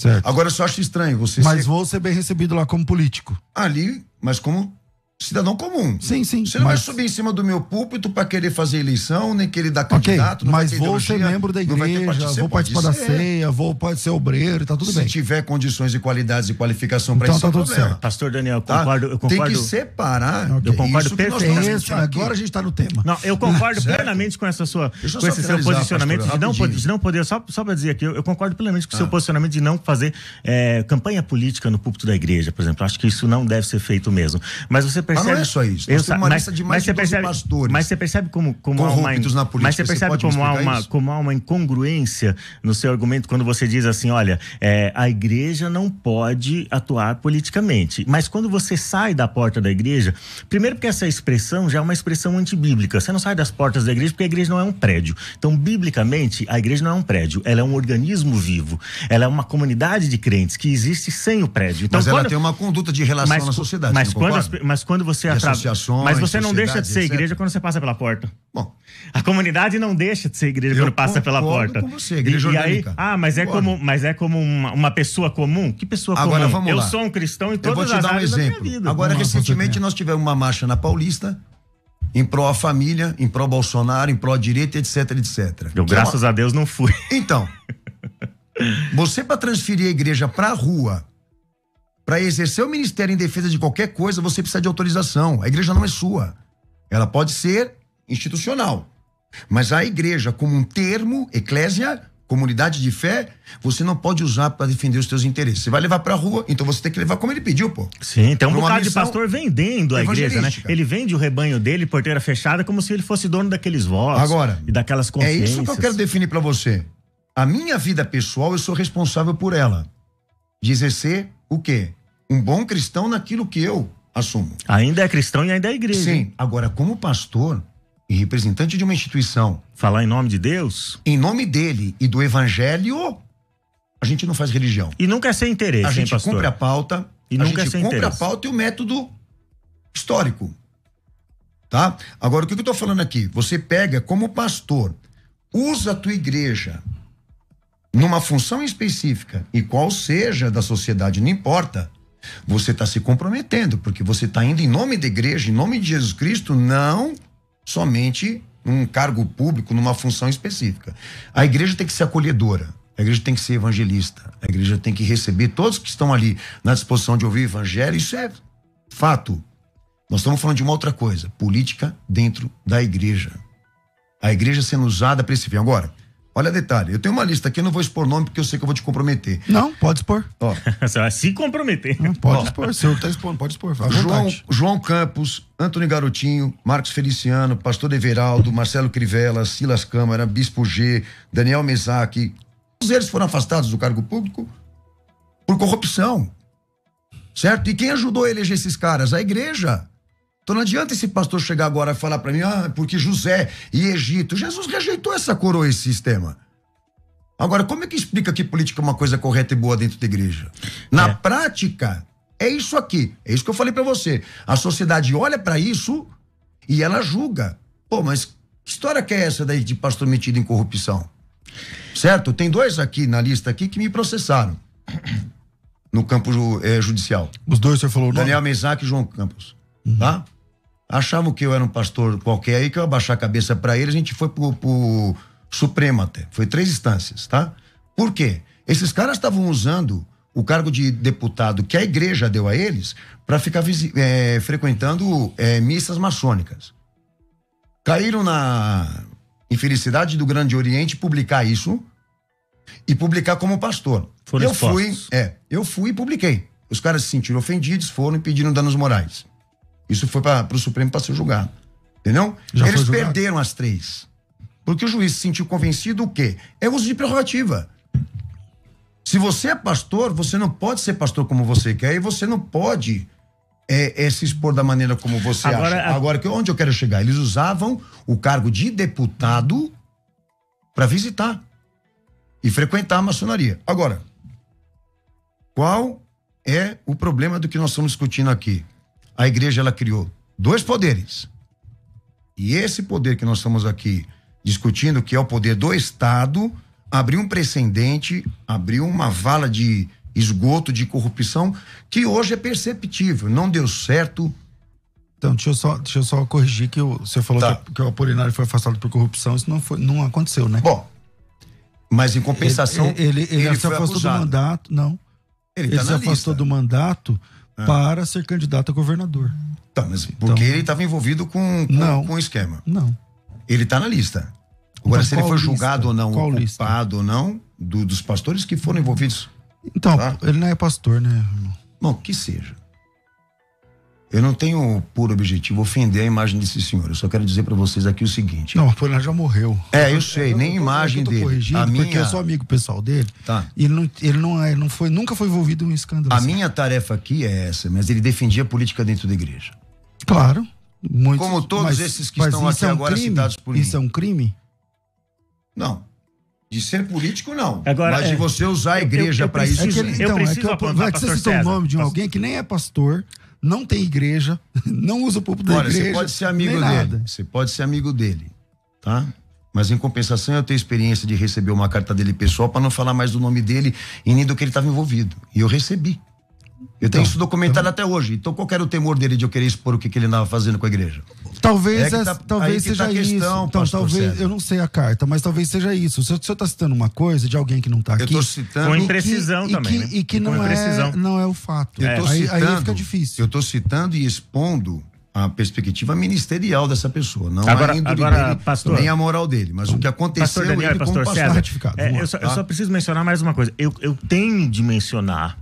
Certo.
Agora eu só acho estranho você
Mas
ser...
vou ser bem recebido lá como político.
Ali, mas como cidadão comum.
Sim, sim.
Você não
mas...
vai subir em cima do meu púlpito pra querer fazer eleição, nem querer dar
Ok,
candidato. não
mas
vai ter
vou ser
ideologia,
membro da
não vai ter
igreja,
partido. Você
vou
pode
participar da
ser.
ceia, vou pode ser obreiro, tá tudo
Se
bem.
tiver condições e qualidades e qualificação pra
Então
isso,
tá
é
tudo
problema.
certo.
Pastor Daniel, eu
Tá?
concordo, eu concordo.
Tem que separar.
Ok.
Eu concordo
isso que nós
perfeitamente.
estamos
Esse,
discutindo aqui.
agora a gente tá no tema.
Não, eu concordo
Certo.
plenamente com essa sua,
Deixa eu
com
só
esse seu
finalizar,
posicionamento
pastor,
de não,
rapidinho.
poder, de não poder, só, só pra dizer aqui, eu, eu concordo plenamente com o seu
Ah.
posicionamento de não fazer é, campanha política no púlpito da igreja, por exemplo. Acho que isso não deve ser feito mesmo. Mas você percebe.
Mas não é só isso.
Eu
Nós temos
sa-
uma
mas,
lista de mais
mas
de
você
doze
percebe,
pastores
mas você percebe como, como há uma.
corruptos na política.
Mas você
Você
percebe
pode me
como há,
explicar
uma,
isso?
como há uma incongruência no seu argumento quando você diz assim: olha, é, a igreja não pode atuar politicamente. Mas quando você sai da porta da igreja, primeiro porque essa expressão já é uma expressão antibíblica. Você não sai das portas da igreja porque a igreja não é um prédio. Então, biblicamente, a igreja não é um prédio. Ela é um organismo vivo. Ela é uma comunidade de crentes que existe sem o prédio. Então,
Mas ela
quando...
tem uma conduta de relação
mas,
na sociedade.
Mas
você
quando,
concorda?
as- mas quando você
De
atra-
associações,
Mas você não deixa de ser
sociedades,
igreja
etcétera.
quando você passa pela porta.
Bom,
A comunidade não deixa de ser igreja
Eu
quando passa pela
concordo
porta.
com você, igreja
e, e aí,
orgânica.
ah, mas é
Concordo.
como, mas é como uma, uma pessoa comum? Que pessoa
Agora,
comum?
vamos
Eu
lá.
sou um cristão em
eu vou
todas
te
as
dar um
áreas da minha
exemplo.
vida.
Agora,
Vamos lá,
recentemente,
pastor.
nós tivemos uma marcha na Paulista em pró a família, em pró Bolsonaro, em pró direita, etc, etcétera.
Eu,
Que é
graças
uma-
a Deus, não fui.
Então, você para transferir a igreja pra rua, para exercer o ministério em defesa de qualquer coisa, você precisa de autorização. A igreja não é sua. Ela pode ser institucional. Mas a igreja, como um termo, eclésia, comunidade de fé, você não pode usar para defender os seus interesses. Você vai levar pra rua, então você tem que levar como ele pediu, pô.
Sim, tem um
Pra uma
bocado de
missão
pastor vendendo a igreja, né?
evangelística.
Ele vende o rebanho dele, porteira fechada, como se ele fosse dono daqueles votos.
Agora,
e daquelas
É
consciências.
isso que eu quero definir pra você. A minha vida pessoal, eu sou responsável por ela. De exercer o quê? Um bom cristão naquilo que eu assumo.
Ainda é cristão e ainda é igreja.
Sim.
hein?
Agora, como pastor e representante de uma instituição,
Falar em nome de Deus.
em nome dele e do evangelho, a gente não faz religião.
E nunca é sem interesse,
A
hein,
gente
pastor?
cumpre a pauta,
E
a
nunca é
gente
sem
cumpre a
interesse.
pauta e o método histórico. Tá? Agora, o que que eu tô falando aqui? Você pega como pastor, usa a tua igreja numa função específica, e qual seja da sociedade, não importa, você está se comprometendo, porque você está indo em nome da igreja, em nome de Jesus Cristo, não somente num cargo público, numa função específica. A igreja tem que ser acolhedora, a igreja tem que ser evangelista, a igreja tem que receber todos que estão ali na disposição de ouvir o evangelho, isso é fato. Nós estamos falando de uma outra coisa, política dentro da igreja. A igreja sendo usada para esse fim. Agora, olha detalhe, eu tenho uma lista aqui, eu não vou expor nome porque eu sei que eu vou te comprometer.
Não, pode expor.
Ó,
Você vai se comprometer.
Não, pode expor. O senhor tá expondo, pode expor. À
João,
vontade.
João Campos, Antônio Garotinho, Marcos Feliciano, Pastor Everaldo, Marcelo Crivella, Silas Câmara, Bispo G, Daniel Mesaque. Todos eles foram afastados do cargo público por corrupção. Certo? E quem ajudou a eleger esses caras? A igreja. Então não adianta esse pastor chegar agora e falar pra mim, ah, porque José e Egito. Jesus rejeitou essa coroa, esse sistema. Agora, como é que explica que política é uma coisa correta e boa dentro da igreja? Na
É.
prática, é isso aqui. É isso que eu falei pra você. A sociedade olha pra isso e ela julga. Pô, mas que história que é essa daí de pastor metido em corrupção? Certo? Tem dois aqui na lista aqui que me processaram no campo ju- eh, judicial.
Os dois, o senhor falou o nome?
Daniel Mesaque e João Campos. Tá? Achavam que eu era um pastor qualquer aí, que eu ia baixar a cabeça pra ele, a gente foi pro, pro Supremo até. Foi três instâncias, tá? Por quê? Esses caras estavam usando o cargo de deputado que a igreja deu a eles pra ficar visi- eh, frequentando eh, missas maçônicas. Caíram na infelicidade do Grande Oriente publicar isso e publicar como pastor.
Foram
eu fui,
expostos.
é, eu fui e publiquei. Os caras se sentiram ofendidos, foram e pediram danos morais. Isso foi para o Supremo para ser julgado. Entendeu?
Já
Eles
foi julgado?
perderam as três. Porque o juiz se sentiu convencido o quê? É uso de prerrogativa. Se você é pastor, você não pode ser pastor como você quer e você não pode é, é, se expor da maneira como você
Agora,
acha.
a-
Agora, que- onde eu quero chegar? Eles usavam o cargo de deputado para visitar e frequentar a maçonaria. Agora, qual é o problema do que nós estamos discutindo aqui? A igreja, ela criou dois poderes. E esse poder que nós estamos aqui discutindo, que é o poder do Estado, abriu um precedente abriu uma vala de esgoto, de corrupção, que hoje é perceptível. Não deu certo.
Então, deixa eu só, deixa eu só corrigir que o, você falou
Tá.
que, que o Apolinário foi afastado por corrupção. Isso não, foi, não aconteceu, né?
Bom, mas em compensação,
Ele, ele, ele,
ele
se
foi
afastou
acusado.
do mandato, não.
Ele,
Ele
tá
se
na
afastou
lista.
do mandato
Ah.
para ser candidato a governador.
Então, mas porque
Então-
ele estava envolvido com, com,
Não.
com o esquema.
Não.
Ele está na lista. Agora,
Então,
se ele
qual
foi
lista?
julgado ou não,
Qual
ou
lista?
culpado ou não, do- dos pastores que foram envolvidos.
Então,
Tá.
ele não é pastor, né, irmão?
Bom, que seja. Eu não tenho por objetivo ofender a imagem desse senhor. Eu só quero dizer para vocês aqui o seguinte.
Não, o Apolinário já morreu.
É, eu sei, nem
Eu tô-
imagem
eu tô
dele.
corrigindo,
A
porque
minha,
eu sou amigo pessoal dele.
Tá.
E ele não, ele não, é, não foi, nunca foi envolvido em um escândalo.
a
assim.
minha tarefa aqui é essa, mas ele defendia a política dentro da igreja.
Claro. Muitos,
Como todos
mas-
esses que
mas
estão
isso
aqui
é um
agora
crime?
citados por
Isso
mim.
é um crime?
Não. De ser político, não.
Agora,
mas de
é.
você usar a
Eu-
igreja
eu
para isso.
É que
preciso-
ele,
sim.
eu
então, é
preciso
que, eu,
apontar,
é que você
pastor
citou o
César.
nome de um
Pastor-
alguém que nem é pastor, não tem igreja, não usa o púlpito da
Olha,
igreja.
você pode ser amigo
nem
dele.
nada.
Você pode ser amigo dele, tá? Mas em compensação eu tenho experiência de receber uma carta dele pessoal para não falar mais do nome dele e nem do que ele estava envolvido. E eu recebi. Eu tenho
Então,
isso documentado até hoje. Então qual que era o temor dele de eu querer expor o que, que ele andava fazendo com a igreja?
Talvez,
É que
é-
tá-
talvez
aí que
seja
tá a questão,
isso. Então,
pastor
talvez,
César.
eu não sei a carta, mas talvez seja isso. Se o senhor está citando uma coisa de alguém que não está
Eu
aqui.
tô citando.
Com
e que-
imprecisão
e
também,
que,
né?
E que
Com
não é,
imprecisão.
não é o fato.
Eu tô
aí,
citando,
aí fica difícil.
Eu estou citando e expondo a perspectiva ministerial dessa pessoa, não
Agora-
a índole
agora,
dele,
pastor-
nem a moral dele, mas o que aconteceu
Pastor Daniel,
ele
pastor
como pastor.
César,
ratificado,
é,
vamos lá,
eu, só, eu
tá?
só preciso mencionar mais uma coisa. Eu, eu tenho de mencionar,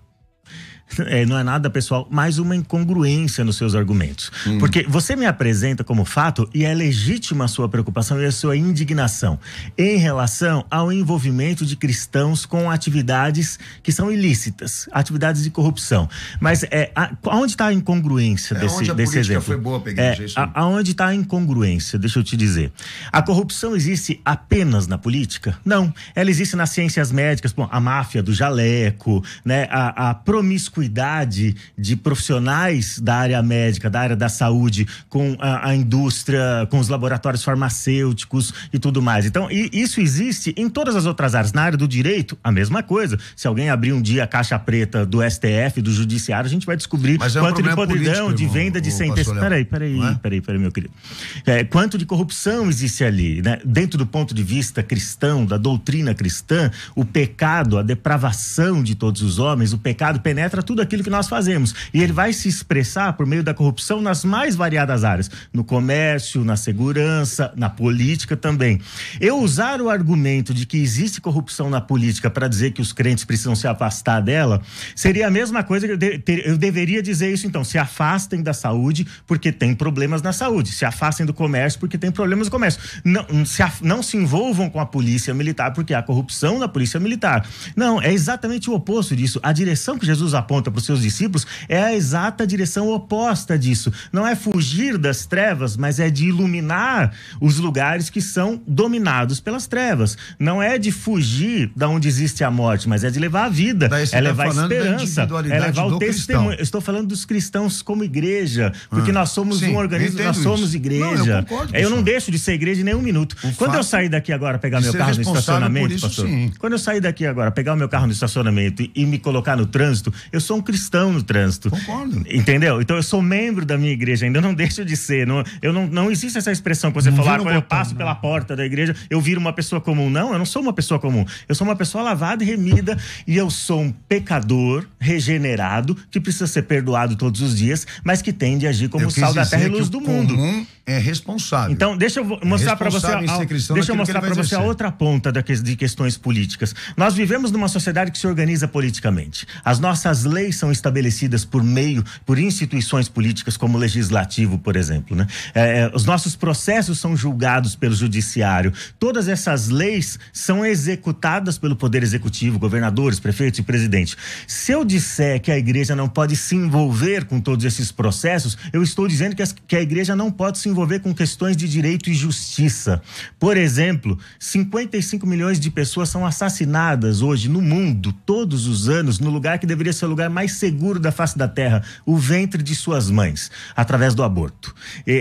é, não é nada pessoal, mais uma incongruência nos seus argumentos.
Hum.
Porque você me apresenta como fato, e é legítima a sua preocupação e a sua indignação em relação ao envolvimento de cristãos com atividades que são ilícitas, atividades de corrupção. Mas é, a, onde está a incongruência
É,
desse,
onde a
desse
política
exemplo?
foi boa pra igreja,
É,
é isso aí.
a- aonde está a incongruência? Deixa eu te dizer. A corrupção existe apenas na política? Não. Ela existe nas ciências médicas, bom, a máfia do jaleco, né? A, a promiscuidade de profissionais da área médica, da área da saúde, com a, a indústria, com os laboratórios farmacêuticos e tudo mais. Então, e, isso existe em todas as outras áreas. Na área do direito, a mesma coisa. Se alguém abrir um dia a caixa preta do S T F, do judiciário, a gente vai descobrir
Mas é um
quanto de
problema
podridão,
político,
de
irmão,
venda de
ô,
sentença.
pastor Léo.
Peraí, peraí,
Não é?
peraí, peraí, meu querido. É, quanto de corrupção existe ali, né? Dentro do ponto de vista cristão, da doutrina cristã, o pecado, a depravação de todos os homens, o pecado penetra tudo aquilo que nós fazemos. E ele vai se expressar por meio da corrupção nas mais variadas áreas. No comércio, na segurança, na política também. Eu usar o argumento de que existe corrupção na política para dizer que os crentes precisam se afastar dela, seria a mesma coisa que eu, de, ter, eu deveria dizer isso então, se afastem da saúde porque tem problemas na saúde, se afastem do comércio porque tem problemas no comércio. Não se, af, não se envolvam com a polícia militar porque há corrupção na polícia militar. Não, é exatamente o oposto disso. A direção que Jesus aponta para os seus discípulos é a exata direção oposta disso. Não é fugir das trevas, mas é de iluminar os lugares que são dominados pelas trevas. Não é de fugir da onde existe a morte, mas é de levar a vida,
Daí você
é
tá
levar a
falando da
esperança, é
individualidade
levar o
do
testemunho.
cristão.
Eu estou falando dos cristãos como igreja, porque
Ah,
nós somos
sim,
um organismo,
eu
nós
entendo
somos
isso.
igreja.
Não, eu concordo com
eu
o
não
senhor.
deixo de ser igreja em nenhum minuto.
O
Quando eu
fato
sair daqui agora pegar
de
meu
ser
carro no
responsável
estacionamento,
por isso,
pastor,
sim.
quando eu sair daqui agora pegar o meu carro no estacionamento e, e me colocar no trânsito, eu sou um cristão no trânsito.
Concordo.
Entendeu? Então eu sou membro da minha igreja, ainda não deixo de ser. Não, eu não, não existe essa expressão que você
Não
falou, ah,
vira um
quando eu
botão,
passo
né?
pela porta da igreja, eu viro uma pessoa comum. Não, eu não sou uma pessoa comum. Eu sou uma pessoa lavada e remida e eu sou um pecador regenerado que precisa ser perdoado todos os dias, mas que tem de agir como
Eu quis
sal da terra e
dizer
luz
que
do
o
mundo.
comum é responsável.
Então, deixa eu vo- mostrar para você,
responsável em
a,
ser cristão
deixa eu
naquilo que
mostrar
ele vai
para você a
exercer.
outra ponta da, que- de questões políticas. Nós vivemos numa sociedade que se organiza politicamente. As nossas leis são estabelecidas por meio, por instituições políticas, como o legislativo, por exemplo, né? É, é, os nossos processos são julgados pelo judiciário. Todas essas leis são executadas pelo poder executivo, governadores, prefeitos e presidente. Se eu disser que a igreja não pode se envolver com todos esses processos, eu estou dizendo que, as, que a igreja não pode se envolver com questões de direito e justiça. Por exemplo, cinquenta e cinco milhões de pessoas são assassinadas hoje no mundo, todos os anos, no lugar que deveria ser o lugar mais seguro da face da terra, o ventre de suas mães, através do aborto. E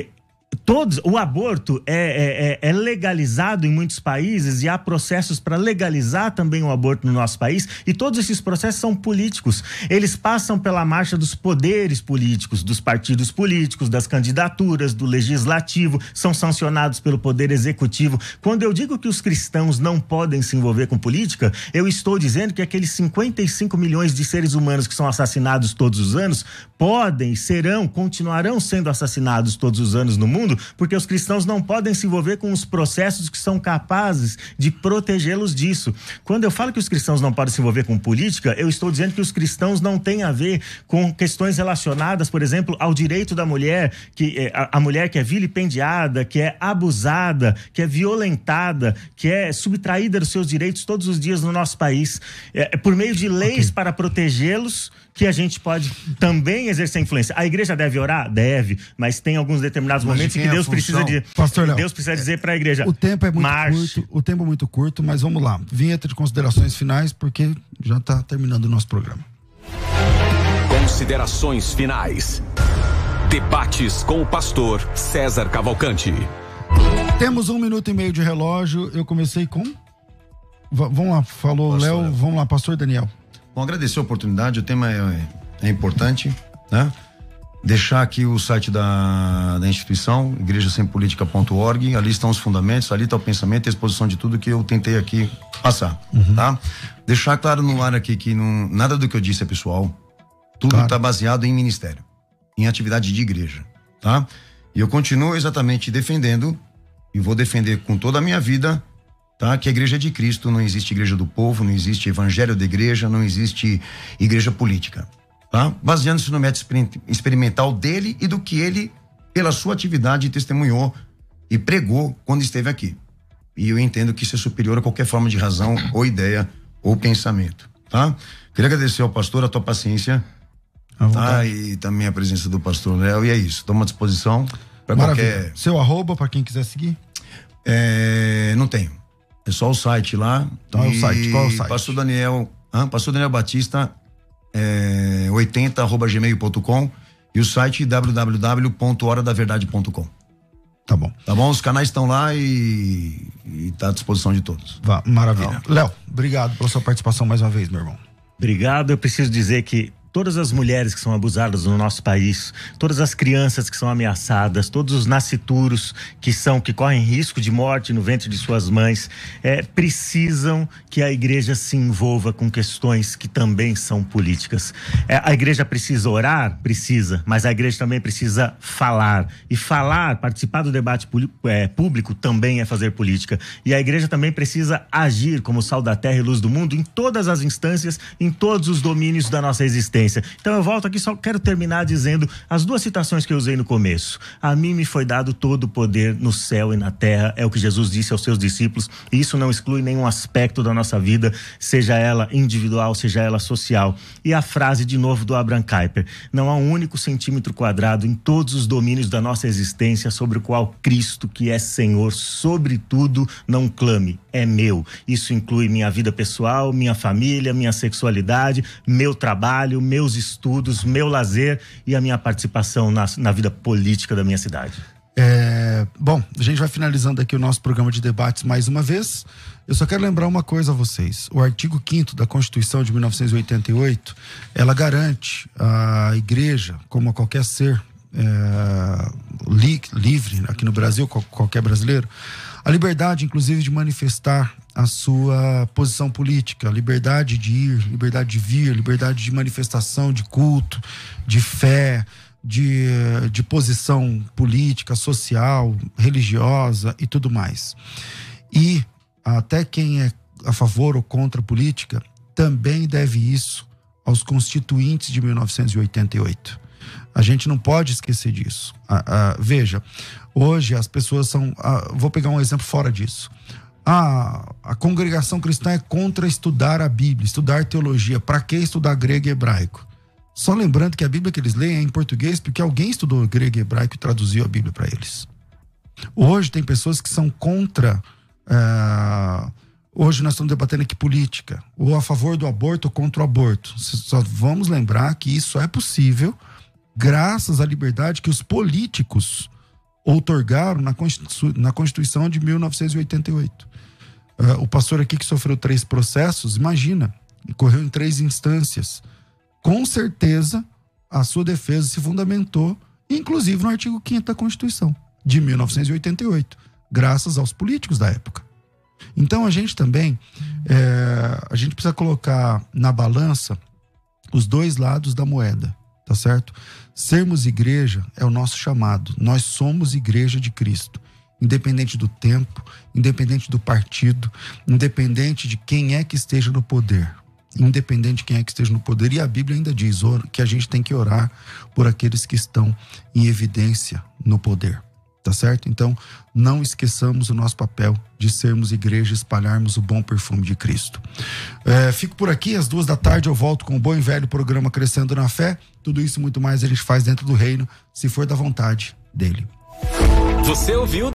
Todos, o aborto é, é, é legalizado em muitos países e há processos para legalizar também o aborto no nosso país, e todos esses processos são políticos. Eles passam pela marcha dos poderes políticos, dos partidos políticos, das candidaturas, do legislativo, são sancionados pelo poder executivo. Quando eu digo que os cristãos não podem se envolver com política, eu estou dizendo que aqueles cinquenta e cinco milhões de seres humanos que são assassinados todos os anos podem, serão, continuarão sendo assassinados todos os anos no mundo, porque os cristãos não podem se envolver com os processos que são capazes de protegê-los disso. Quando eu falo que os cristãos não podem se envolver com política, eu estou dizendo que os cristãos não têm a ver com questões relacionadas, por exemplo, ao direito da mulher, que a, a mulher que é vilipendiada, que é abusada, que é violentada, que é subtraída dos seus direitos todos os dias no nosso país. É, é por meio de leis okay. para protegê-los que a gente pode também exercer influência. A igreja deve orar? Deve, mas tem alguns determinados mas momentos em que Deus precisa, de,
Pastor Léo,
Deus precisa dizer para a igreja,
o tempo é muito
marche.
curto, o tempo é muito curto, mas vamos lá. Vinheta de considerações finais, porque já está terminando o nosso programa.
Considerações finais. Debates com o pastor César Cavalcante.
Temos um minuto e meio de relógio. Eu comecei com... V- vamos lá, falou Léo. Vamos lá, pastor Daniel.
Bom, agradecer a oportunidade, o tema é, é importante, né? Deixar aqui o site da, da instituição, igreja sem política ponto org, ali estão os fundamentos, ali está o pensamento e a exposição de tudo que eu tentei aqui passar, uhum. tá? Deixar claro no ar aqui que não, nada do que eu disse é pessoal, tudo está claro. Baseado em ministério, em atividade de igreja, tá? E eu continuo exatamente defendendo, e vou defender com toda a minha vida, tá? Que a igreja é de Cristo, não existe igreja do povo, não existe evangelho da igreja, não existe igreja política, tá? Baseando-se no método experimental dele e do que ele, pela sua atividade, testemunhou e pregou quando esteve aqui. E eu entendo que isso é superior a qualquer forma de razão ou ideia ou pensamento, tá? Queria agradecer ao pastor a tua paciência, tá? E também a presença do pastor Léo, e é isso, toma à disposição para qualquer...
Seu arroba, para quem quiser seguir?
É, não tenho. É só o site lá.
Então é o site, qual é o site?
Pastor Daniel, ah, Pastor Daniel Batista, é, oitenta arroba gmail ponto com, e o site w w w ponto hora da verdade ponto com.
Tá bom.
Tá bom? Os canais estão lá e, e tá à disposição de todos.
Vá, maravilha. Léo, obrigado pela sua participação mais uma vez, meu irmão.
Obrigado. Eu preciso dizer que todas as mulheres que são abusadas no nosso país, todas as crianças que são ameaçadas, todos os nascituros que são, que correm risco de morte no ventre de suas mães, é, precisam que a igreja se envolva com questões que também são políticas. É, a igreja precisa orar? Precisa, mas a igreja também precisa falar. E falar, participar do debate é, público também é fazer política. E a igreja também precisa agir como sal da terra e luz do mundo em todas as instâncias, em todos os domínios da nossa existência. Então eu volto aqui, só quero terminar dizendo as duas citações que eu usei no começo. A mim me foi dado todo o poder no céu e na terra, é o que Jesus disse aos seus discípulos, e isso não exclui nenhum aspecto da nossa vida, seja ela individual, seja ela social. E a frase de novo do Abraham Kuyper: não há um único centímetro quadrado em todos os domínios da nossa existência sobre o qual Cristo, que é Senhor, sobretudo, não clame, é meu. Isso inclui minha vida pessoal, minha família, minha sexualidade, meu trabalho, meus estudos, meu lazer e a minha participação na, na vida política da minha cidade.
É, bom, a gente vai finalizando aqui o nosso programa de debates mais uma vez. Eu só quero lembrar uma coisa a vocês. O artigo quinto da Constituição de mil novecentos e oitenta e oito, ela garante à igreja, como a qualquer ser é, li, livre aqui no Brasil, qualquer brasileiro, a liberdade, inclusive, de manifestar a sua posição política, a liberdade de ir, liberdade de vir, liberdade de manifestação, de culto, de fé, de, de posição política, social, religiosa e tudo mais. E até quem é a favor ou contra a política também deve isso aos constituintes de mil novecentos e oitenta e oito. A gente não pode esquecer disso. Ah, ah, veja, hoje as pessoas são... Ah, vou pegar um exemplo fora disso. Ah, a congregação cristã é contra estudar a Bíblia, estudar teologia. Para que estudar grego e hebraico? Só lembrando que a Bíblia que eles leem é em português porque alguém estudou grego e hebraico e traduziu a Bíblia para eles. Hoje tem pessoas que são contra... Ah, hoje nós estamos debatendo aqui política, ou a favor do aborto ou contra o aborto. Só vamos lembrar que isso é possível graças à liberdade que os políticos outorgaram na, Constitu... na Constituição de mil novecentos e oitenta e oito. Uh, o pastor aqui que sofreu três processos, imagina, correu em três instâncias. Com certeza, a sua defesa se fundamentou, inclusive no artigo quinto da Constituição de mil novecentos e oitenta e oito, graças aos políticos da época. Então a gente também, é, a gente precisa colocar na balança os dois lados da moeda, tá certo? Sermos igreja é o nosso chamado. Nós somos igreja de Cristo. Independente do tempo, independente do partido, independente de quem é que esteja no poder. Independente de quem é que esteja no poder. E a Bíblia ainda diz que a gente tem que orar por aqueles que estão em evidência no poder. Tá certo? Então, não esqueçamos o nosso papel de sermos igreja e espalharmos o bom perfume de Cristo. É, fico por aqui, às duas da tarde eu volto com o bom e velho programa Crescendo na Fé. Tudo isso e muito mais a gente faz dentro do reino, se for da vontade dele.
Você ouviu?